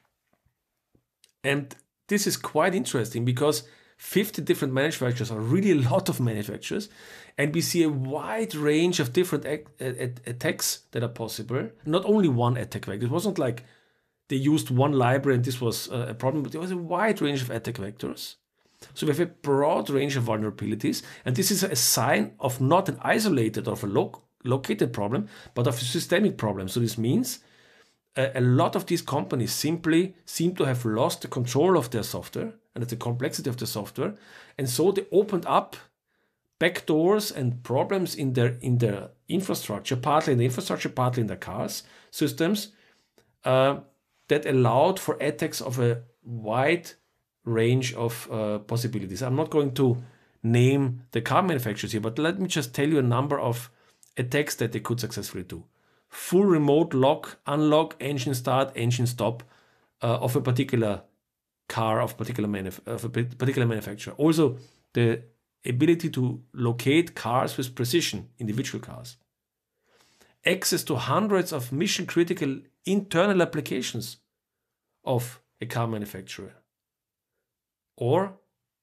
And this is quite interesting because fifty different manufacturers are really a lot of manufacturers, and we see a wide range of different attacks that are possible. Not only one attack vector. It wasn't like they used one library and this was a problem, but there was a wide range of attack vectors. So we have a broad range of vulnerabilities, and this is a sign of not an isolated or of a lo located problem, but of a systemic problem. So this means a, a lot of these companies simply seem to have lost the control of their software and the complexity of the software, and so they opened up backdoors and problems in their in their infrastructure, partly in the infrastructure, partly in their cars systems, uh, that allowed for attacks of a wide range of uh, possibilities. I'm not going to name the car manufacturers here, but let me just tell you a number of attacks that they could successfully do. Full remote lock, unlock, engine start, engine stop uh, of a particular car of particular manuf of a particular manufacturer. Also, the ability to locate cars with precision, individual cars. Access to hundreds of mission critical internal applications of a car manufacturer. Or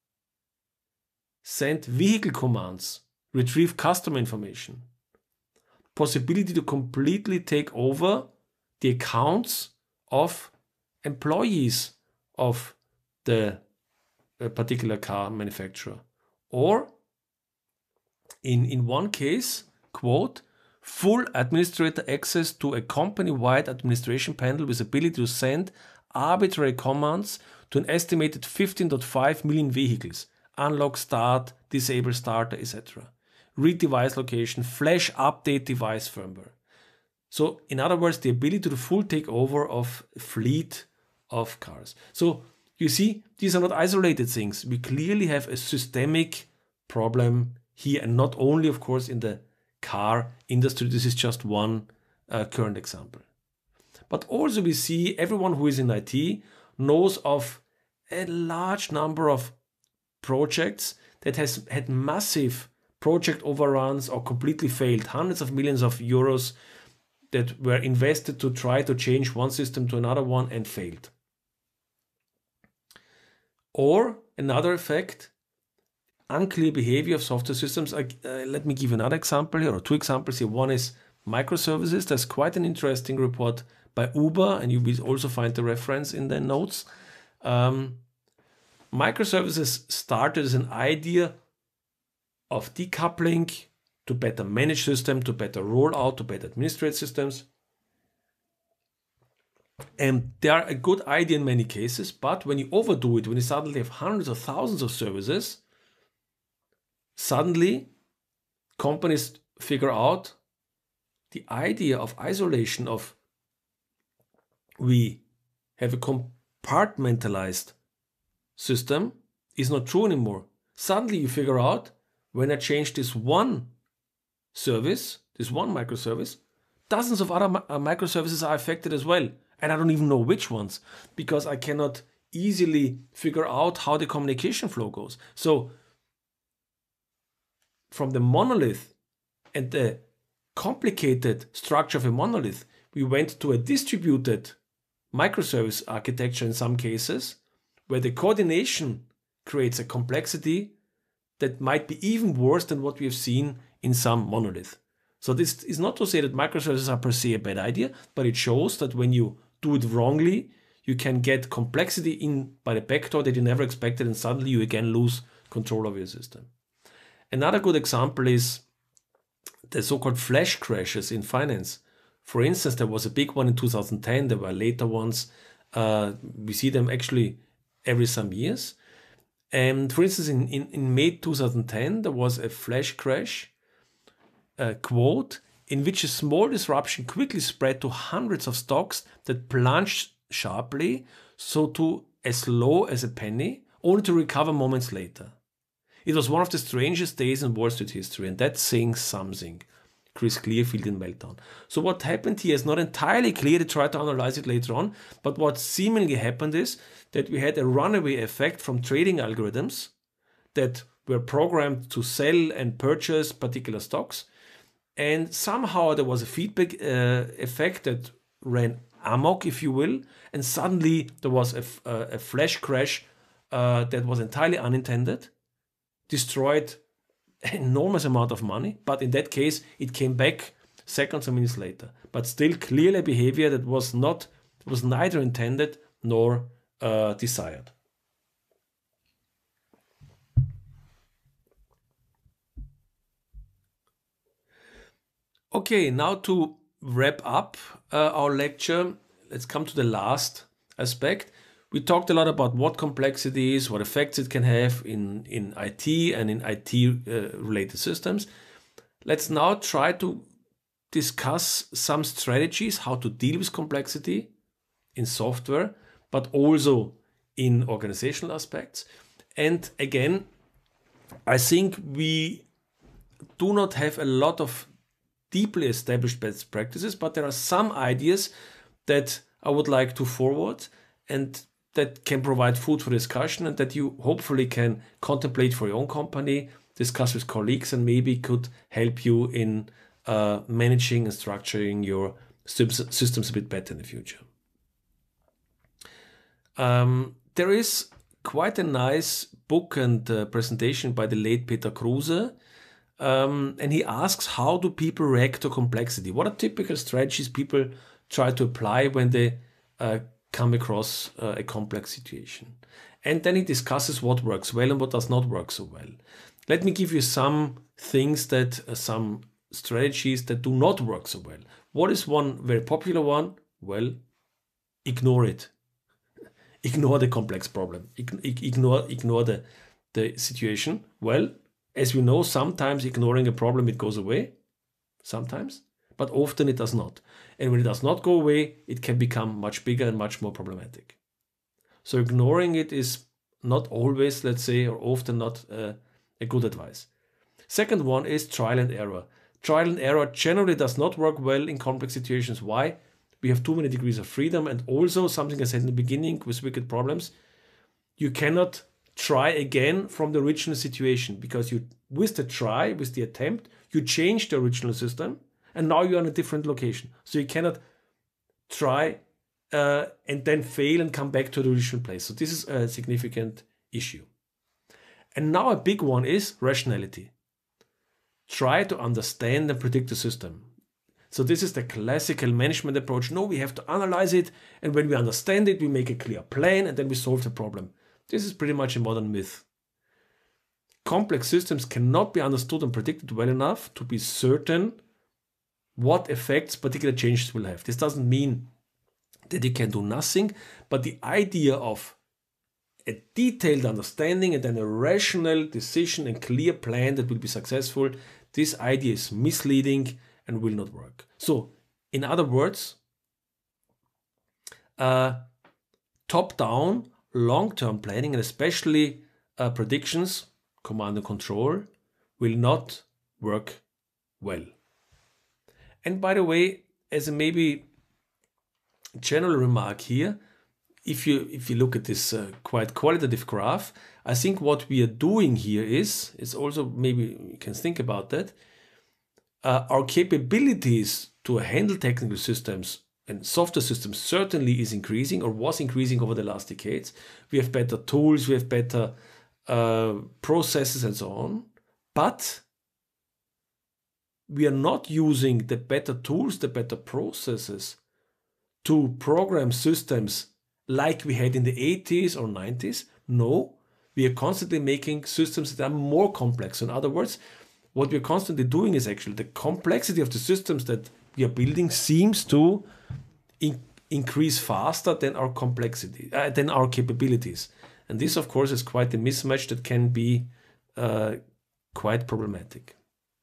send vehicle commands, retrieve customer information. Possibility to completely take over the accounts of employees of the particular car manufacturer. Or in, in one case, quote, full administrator access to a company-wide administration panel with ability to send arbitrary commands to an estimated fifteen point five million vehicles. Unlock, start, disable starter, et cetera. Read device location, flash update device firmware. So in other words, the ability to full takeover of a fleet of cars. So you see, these are not isolated things. We clearly have a systemic problem here, and not only, of course, in the car industry. This is just one uh, current example. But also we see everyone who is in I T knows of a large number of projects that has had massive project overruns or completely failed. Hundreds of millions of euros that were invested to try to change one system to another one and failed. Or another effect, unclear behavior of software systems. Uh, let me give another example here, or two examples here. One is microservices. There's quite an interesting report by Uber, and you will also find the reference in the notes. Um, microservices started as an idea of decoupling to better manage systems, to better roll out, to better administrate systems. And they are a good idea in many cases, but when you overdo it, when you suddenly have hundreds of thousands of services, suddenly companies figure out the idea of isolation, of we have a compartmentalized system, is not true anymore. Suddenly you figure out, when I change this one service, this one microservice, dozens of other mi microservices are affected as well. And I don't even know which ones, because I cannot easily figure out how the communication flow goes. So from the monolith and the complicated structure of a monolith, we went to a distributed microservice architecture in some cases, where the coordination creates a complexity that might be even worse than what we have seen in some monolith. So this is not to say that microservices are per se a bad idea, but it shows that when you do it wrongly, you can get complexity in by the backdoor that you never expected, and suddenly you again lose control of your system. Another good example is the so-called flash crashes in finance. For instance, there was a big one in two thousand ten. There were later ones. Uh, we see them actually every some years. And for instance, in, in, in May two thousand ten, there was a flash crash, uh, quote, in which a small disruption quickly spread to hundreds of stocks that plunged sharply, so to as low as a penny, only to recover moments later. It was one of the strangest days in Wall Street history, and that's saying something. Chris Clearfield in Meltdown. So what happened here is not entirely clear. To try to analyze it later on, but what seemingly happened is that we had a runaway effect from trading algorithms that were programmed to sell and purchase particular stocks, and somehow there was a feedback uh, effect that ran amok, if you will, and suddenly there was a, a, a flash crash uh, that was entirely unintended, destroyed enormous amount of money, but in that case it came back seconds or minutes later, but still clearly a behavior that was not was neither intended nor uh, desired. Okay, now to wrap up uh, our lecture, let's come to the last aspect. We talked a lot about what complexity is, what effects it can have in, in I T and in I T-related uh, systems. Let's now try to discuss some strategies how to deal with complexity in software, but also in organizational aspects. And again, I think we do not have a lot of deeply established best practices, but there are some ideas that I would like to forward and that can provide food for discussion, and that you hopefully can contemplate for your own company, discuss with colleagues, and maybe could help you in uh, managing and structuring your systems a bit better in the future. Um, there is quite a nice book and uh, presentation by the late Peter Kruse, um, and he asks, how do people react to complexity? What are typical strategies people try to apply when they uh, come across uh, a complex situation? And then he discusses what works well and what does not work so well. Let me give you some things that, uh, some strategies that do not work so well. What is one very popular one? Well, ignore it. Ignore the complex problem. Ignore, ignore the, the situation. Well, as we know, sometimes ignoring a problem, it goes away. Sometimes. But often it does not. And when it does not go away, it can become much bigger and much more problematic. So ignoring it is not always, let's say, or often not uh, a good advice. Second one is trial and error. Trial and error generally does not work well in complex situations. Why? We have too many degrees of freedom, and also something I said in the beginning with wicked problems, you cannot try again from the original situation, because you, with the try, with the attempt, you change the original system, and now you're in a different location. So you cannot try uh, and then fail and come back to the original place. So this is a significant issue. And now a big one is rationality. Try to understand and predict the system. So this is the classical management approach. No, we have to analyze it, and when we understand it, we make a clear plan, and then we solve the problem. This is pretty much a modern myth. Complex systems cannot be understood and predicted well enough to be certain what effects particular changes will have. This doesn't mean that you can do nothing, but the idea of a detailed understanding and then a rational decision and clear plan that will be successful, this idea is misleading and will not work. So, in other words, uh, top-down, long-term planning, and especially uh, predictions, command and control, will not work well. And by the way, as a maybe general remark here, if you if you look at this uh, quite qualitative graph, I think what we are doing here is, is also, maybe you can think about that, uh, our capabilities to handle technical systems and software systems certainly is increasing or was increasing over the last decades. We have better tools, we have better uh, processes and so on, but we are not using the better tools, the better processes to program systems like we had in the eighties or nineties. No, we are constantly making systems that are more complex. In other words, what we're constantly doing is actually the complexity of the systems that we are building seems to in increase faster than our complexity, uh, than our capabilities. And this, of course, is quite a mismatch that can be uh, quite problematic.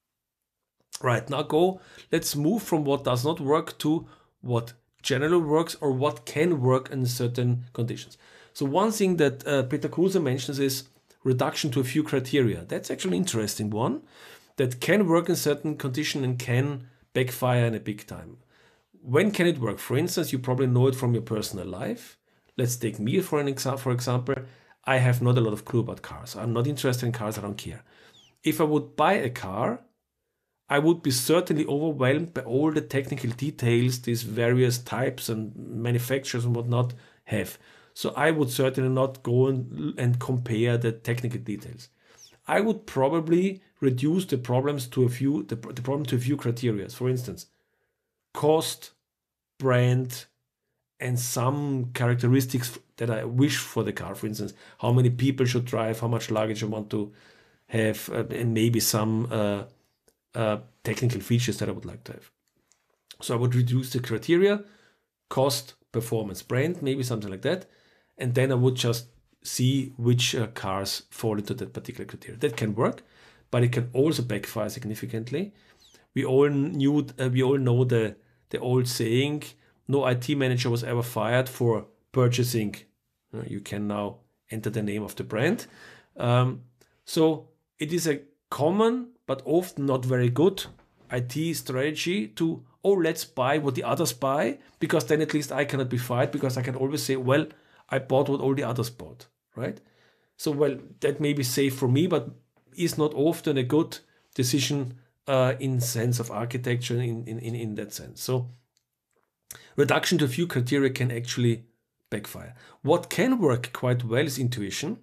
Right, now go, let's move from what does not work to what generally works or what can work in certain conditions. So one thing that uh, Peter Kruse mentions is reduction to a few criteria. That's actually an interesting one that can work in certain conditions and can backfire in a big time. When can it work? For instance, you probably know it from your personal life. Let's take me for an example. For example, I have not a lot of clue about cars. I'm not interested in cars, I don't care. If I would buy a car, I would be certainly overwhelmed by all the technical details these various types and manufacturers and whatnot have. So I would certainly not go and, and compare the technical details. I would probably reduce the problems to a few the, the problem to a few criteria. For instance, cost, brand, and some characteristics that I wish for the car. For instance, how many people should drive, how much luggage I want to have, uh, and maybe some uh, uh, technical features that I would like to have. So I would reduce the criteria, cost, performance, brand, maybe something like that. And then I would just see which uh, cars fall into that particular criteria. That can work, but it can also backfire significantly. We all knew, uh, we all know the the old saying, no I T manager was ever fired for purchasing. Uh, you can now enter the name of the brand. Um, so it is a common, but often not very good I T strategy to, oh, let's buy what the others buy, because then at least I cannot be fired, because I can always say, well, I bought what all the others bought, right? So, well, that may be safe for me, but is not often a good decision uh, in sense of architecture in, in, in, in that sense. So reduction to a few criteria can actually backfire. What can work quite well is intuition.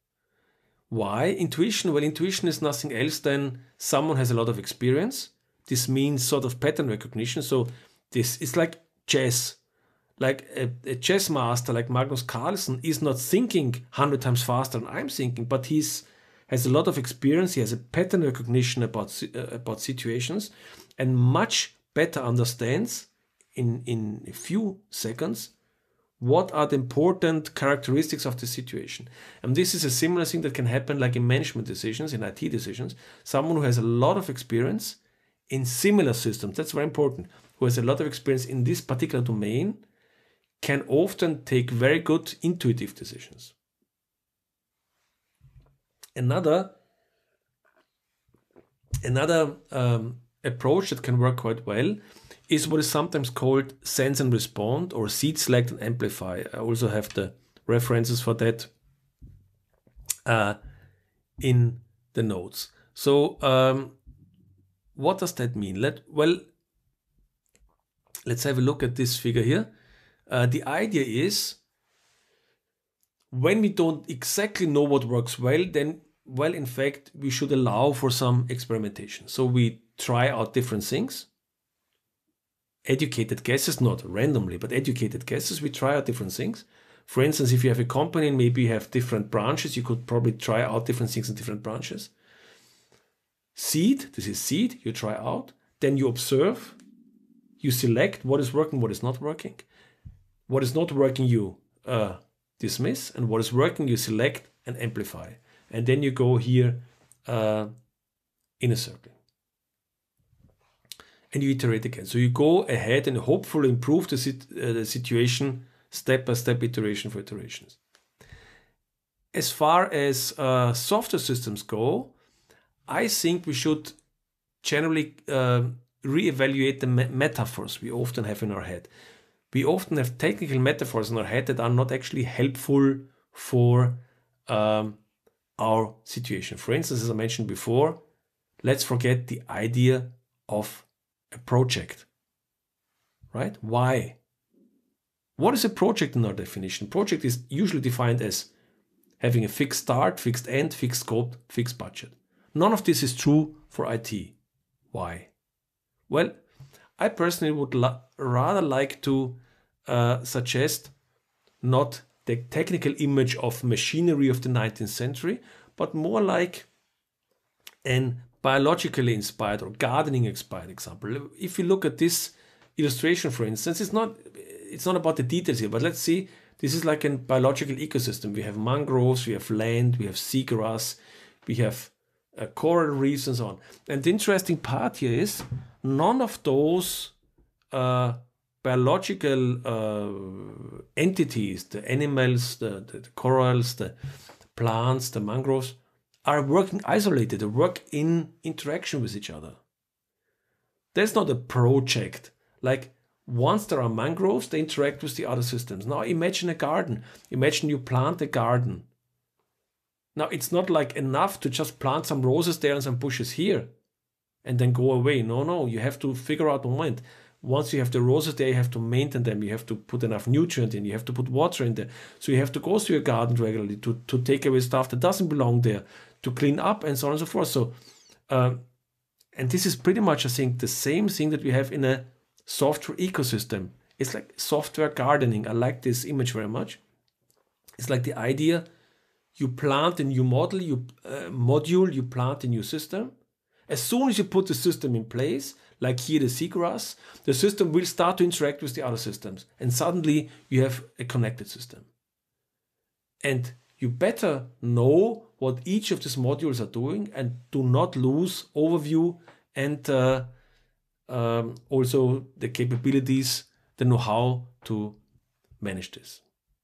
Why? Intuition? Well, intuition is nothing else than someone has a lot of experience. This means sort of pattern recognition. So this is like chess. Like a, a chess master like Magnus Carlsen is not thinking one hundred times faster than I'm thinking, but he's has a lot of experience. He has a pattern recognition about, uh, about situations and much better understands in, in a few seconds what are the important characteristics of the situation. And this is a similar thing that can happen like in management decisions, in I T decisions. Someone who has a lot of experience in similar systems, that's very important, who has a lot of experience in this particular domain, can often take very good intuitive decisions. Another, another um, approach that can work quite well is what is sometimes called sense and respond, or seed, select and amplify. I also have the references for that uh, in the notes. So um, what does that mean? Let, well, let's have a look at this figure here. Uh, the idea is, when we don't exactly know what works well, then, well, in fact, we should allow for some experimentation. So we try out different things. Educated guesses, not randomly, but educated guesses. We try out different things. For instance, if you have a company and maybe you have different branches, you could probably try out different things in different branches. Seed, this is seed, you try out. Then you observe, you select what is working, what is not working. What is not working, you uh, dismiss, and what is working, you select and amplify. And then you go here uh, in a circle. And you iterate again. So you go ahead and hopefully improve the, sit uh, the situation step by step, iteration for iterations. As far as uh, software systems go, I think we should generally uh, reevaluate the me metaphors we often have in our head. We often have technical metaphors in our head that are not actually helpful for um, our situation. For instance, as I mentioned before, let's forget the idea of a project. right? Why? What is a project in our definition? Project is usually defined as having a fixed start, fixed end, fixed scope, fixed budget. None of this is true for I T. Why? Well, I personally would rather like to uh, suggest not the technical image of machinery of the nineteenth century, but more like an biologically inspired or gardening inspired example. If you look at this illustration, for instance, it's not it's not about the details here, but let's see, this is like a biological ecosystem. We have mangroves, we have land, we have seagrass, we have uh, coral reefs and so on. And the interesting part here is none of those uh, biological uh, entities, the animals, the, the, the corals, the plants, the mangroves, are working isolated. They work in interaction with each other. There's not a project. Like once there are mangroves, they interact with the other systems. Now imagine a garden. Imagine you plant a garden. Now it's not like enough to just plant some roses there and some bushes here and then go away. No, no, you have to figure out a moment. Once you have the roses there, you have to maintain them. You have to put enough nutrient in. You have to put water in there. So you have to go through your garden regularly to, to take away stuff that doesn't belong there, to clean up and so on and so forth. So, uh, and this is pretty much, I think, the same thing that we have in a software ecosystem. It's like software gardening. I like this image very much. It's like the idea, you plant a new model, you uh, module, you plant a new system. As soon as you put the system in place, like here the seagrass, the system will start to interact with the other systems. And suddenly you have a connected system. And you better know what each of these modules are doing and do not lose overview and uh, um, also the capabilities, the know-how to manage this.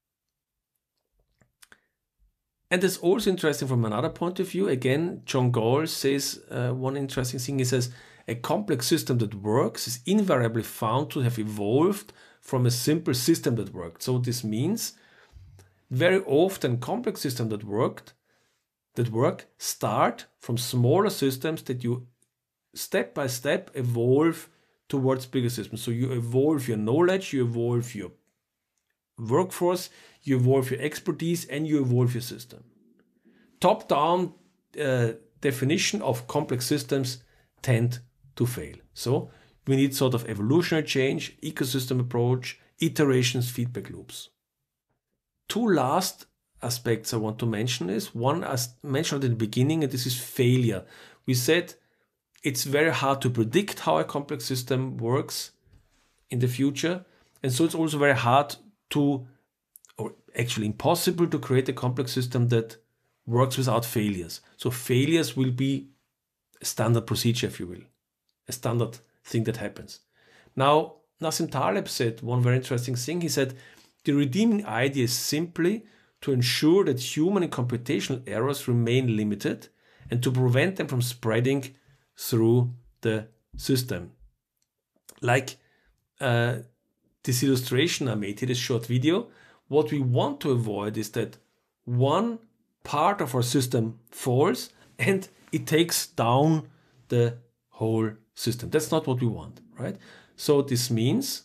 And it's also interesting from another point of view. Again, John Gall says uh, one interesting thing. He says, a complex system that works is invariably found to have evolved from a simple system that worked. So this means very often complex systems that worked, that work start from smaller systems that you step by step evolve towards bigger systems. So you evolve your knowledge, you evolve your workforce, you evolve your expertise, and you evolve your system. Top-down uh, definition of complex systems tend to fail. So we need sort of evolutionary change, ecosystem approach, iterations, feedback loops. Two last aspects I want to mention is, one as mentioned in the beginning, and this is failure. We said it's very hard to predict how a complex system works in the future. And so it's also very hard to, or actually impossible to create a complex system that works without failures. So failures will be a standard procedure, if you will, a standard thing that happens. Now, Nassim Taleb said one very interesting thing. He said, the redeeming idea is simply to ensure that human and computational errors remain limited and to prevent them from spreading through the system. Like uh, this illustration I made here, this short video, what we want to avoid is that one part of our system falls and it takes down the whole system. That's not what we want, right? So this means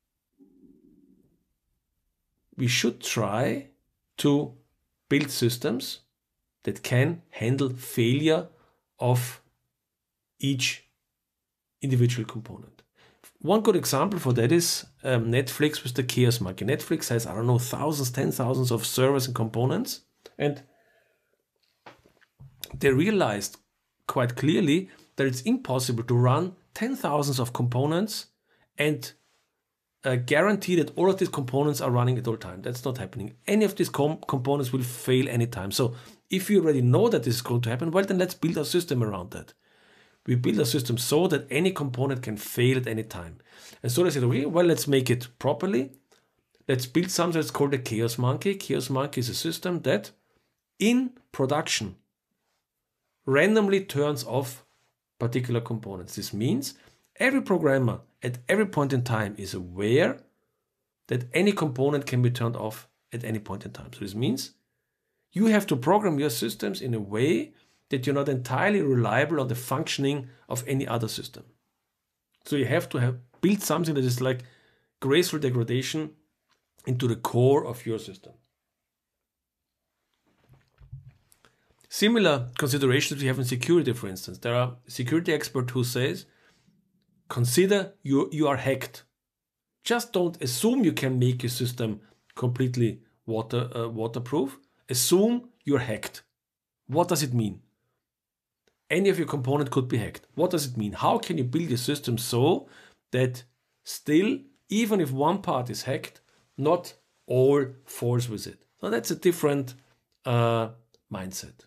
we should try to build systems that can handle failure of each individual component. One good example for that is um, Netflix with the chaos monkey. Netflix has, I don't know, thousands, ten thousands of servers and components, and they realized quite clearly that it's impossible to run ten thousands of components and uh, guarantee that all of these components are running at all time. That's not happening. Any of these com components will fail anytime. So if you already know that this is going to happen, well, then let's build a system around that. We build a system so that any component can fail at any time. And so they said, okay, well, let's make it properly. Let's build something that's called a chaos monkey. Chaos monkey is a system that in production randomly turns off particular components. This means every programmer at every point in time is aware that any component can be turned off at any point in time. So this means you have to program your systems in a way that you're not entirely reliable on the functioning of any other system. So you have to have built something that is like graceful degradation into the core of your system. Similar considerations we have in security, for instance. There are security experts who says, consider you, you are hacked. Just don't assume you can make your system completely water, uh, waterproof. Assume you're hacked. What does it mean? Any of your component could be hacked. What does it mean? How can you build your system so that still, even if one part is hacked, not all falls with it? So that's a different uh, mindset.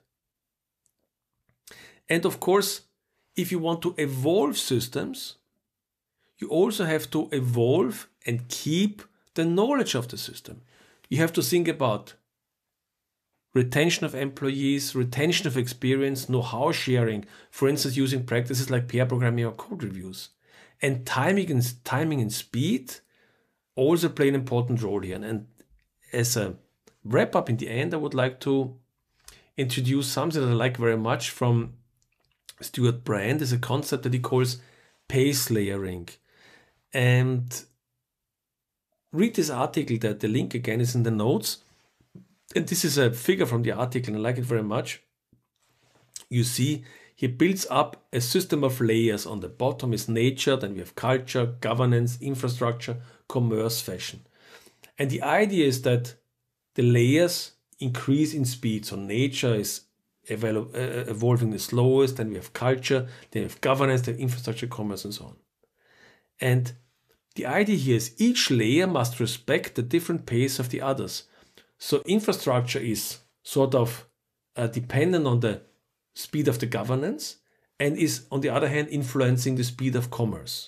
And of course, if you want to evolve systems, you also have to evolve and keep the knowledge of the system. You have to think about retention of employees, retention of experience, know-how sharing, for instance, using practices like pair programming or code reviews. And timing and, timing and speed also play an important role here. And as a wrap-up in the end, I would like to introduce something that I like very much from Stuart Brand. Is a concept that he calls pace layering. And read this article, that the link again is in the notes. And this is a figure from the article, and I like it very much. You see, he builds up a system of layers. On the bottom is nature, then we have culture, governance, infrastructure, commerce, fashion. And the idea is that the layers increase in speed. So nature is evolving the slowest, then we have culture, then we have governance, then infrastructure, commerce, and so on. And the idea here is each layer must respect the different pace of the others. So infrastructure is sort of uh, dependent on the speed of the governance and is, on the other hand, influencing the speed of commerce.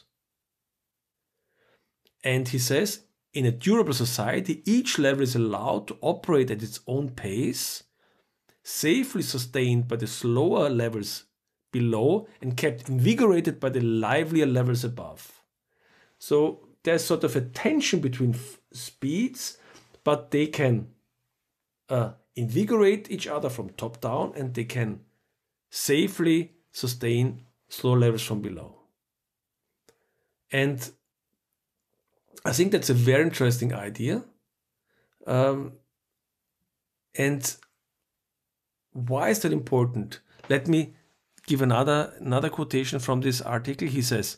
And he says, in a durable society, each level is allowed to operate at its own pace, safely sustained by the slower levels below and kept invigorated by the livelier levels above. So there's sort of a tension between speeds, but they can Uh, invigorate each other from top down, and they can safely sustain slow levels from below. And I think that's a very interesting idea. Um, and why is that important? Let me give another, another quotation from this article. He says,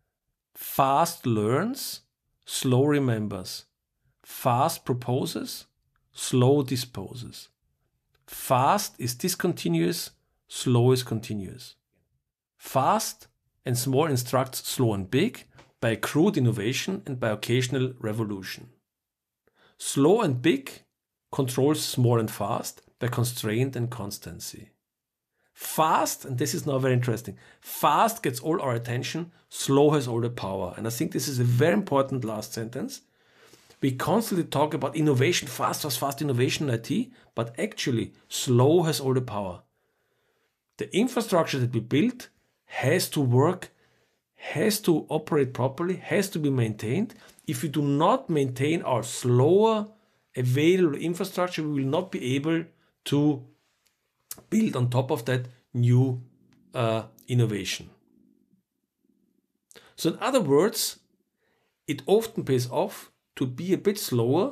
fast learns, slow remembers. Fast proposes, slow disposes. Fast is discontinuous, slow is continuous. Fast and small instructs slow and big by crude innovation and by occasional revolution. Slow and big controls small and fast by constraint and constancy. Fast, and this is now very interesting, fast gets all our attention, slow has all the power. And I think this is a very important last sentence. We constantly talk about innovation, fast, fast, fast innovation in I T, but actually slow has all the power. The infrastructure that we built has to work, has to operate properly, has to be maintained. If we do not maintain our slower available infrastructure, we will not be able to build on top of that new uh, innovation. So in other words, it often pays off to be a bit slower,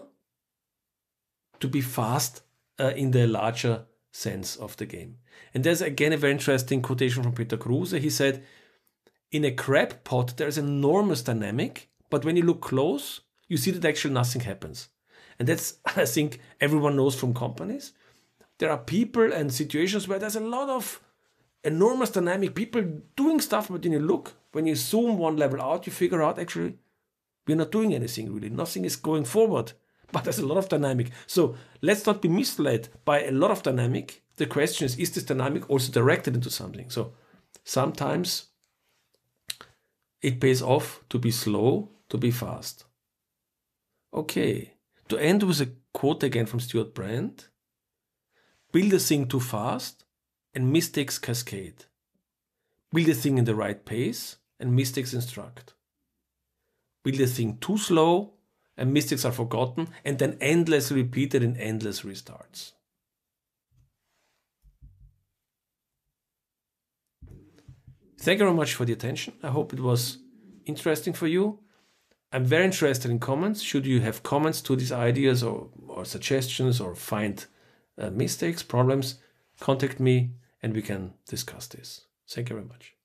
to be fast uh, in the larger sense of the game. And there's again a very interesting quotation from Peter Kruse. He said, in a crab pot, there's enormous dynamic, but when you look close, you see that actually nothing happens. And that's, I think, everyone knows from companies. There are people and situations where there's a lot of enormous dynamic, people doing stuff, but when you look, when you zoom one level out, you figure out actually we're not doing anything really. Nothing is going forward, but there's a lot of dynamic. So let's not be misled by a lot of dynamic. The question is, is this dynamic also directed into something? So sometimes it pays off to be slow, to be fast. Okay, to end with a quote again from Stuart Brand. Build a thing too fast and mistakes cascade. Build a thing in the right pace and mistakes instruct. Build a thing too slow and mistakes are forgotten and then endlessly repeated in endless restarts. Thank you very much for the attention. I hope it was interesting for you. I'm very interested in comments. Should you have comments to these ideas or, or suggestions or find uh, mistakes, problems, contact me and we can discuss this. Thank you very much.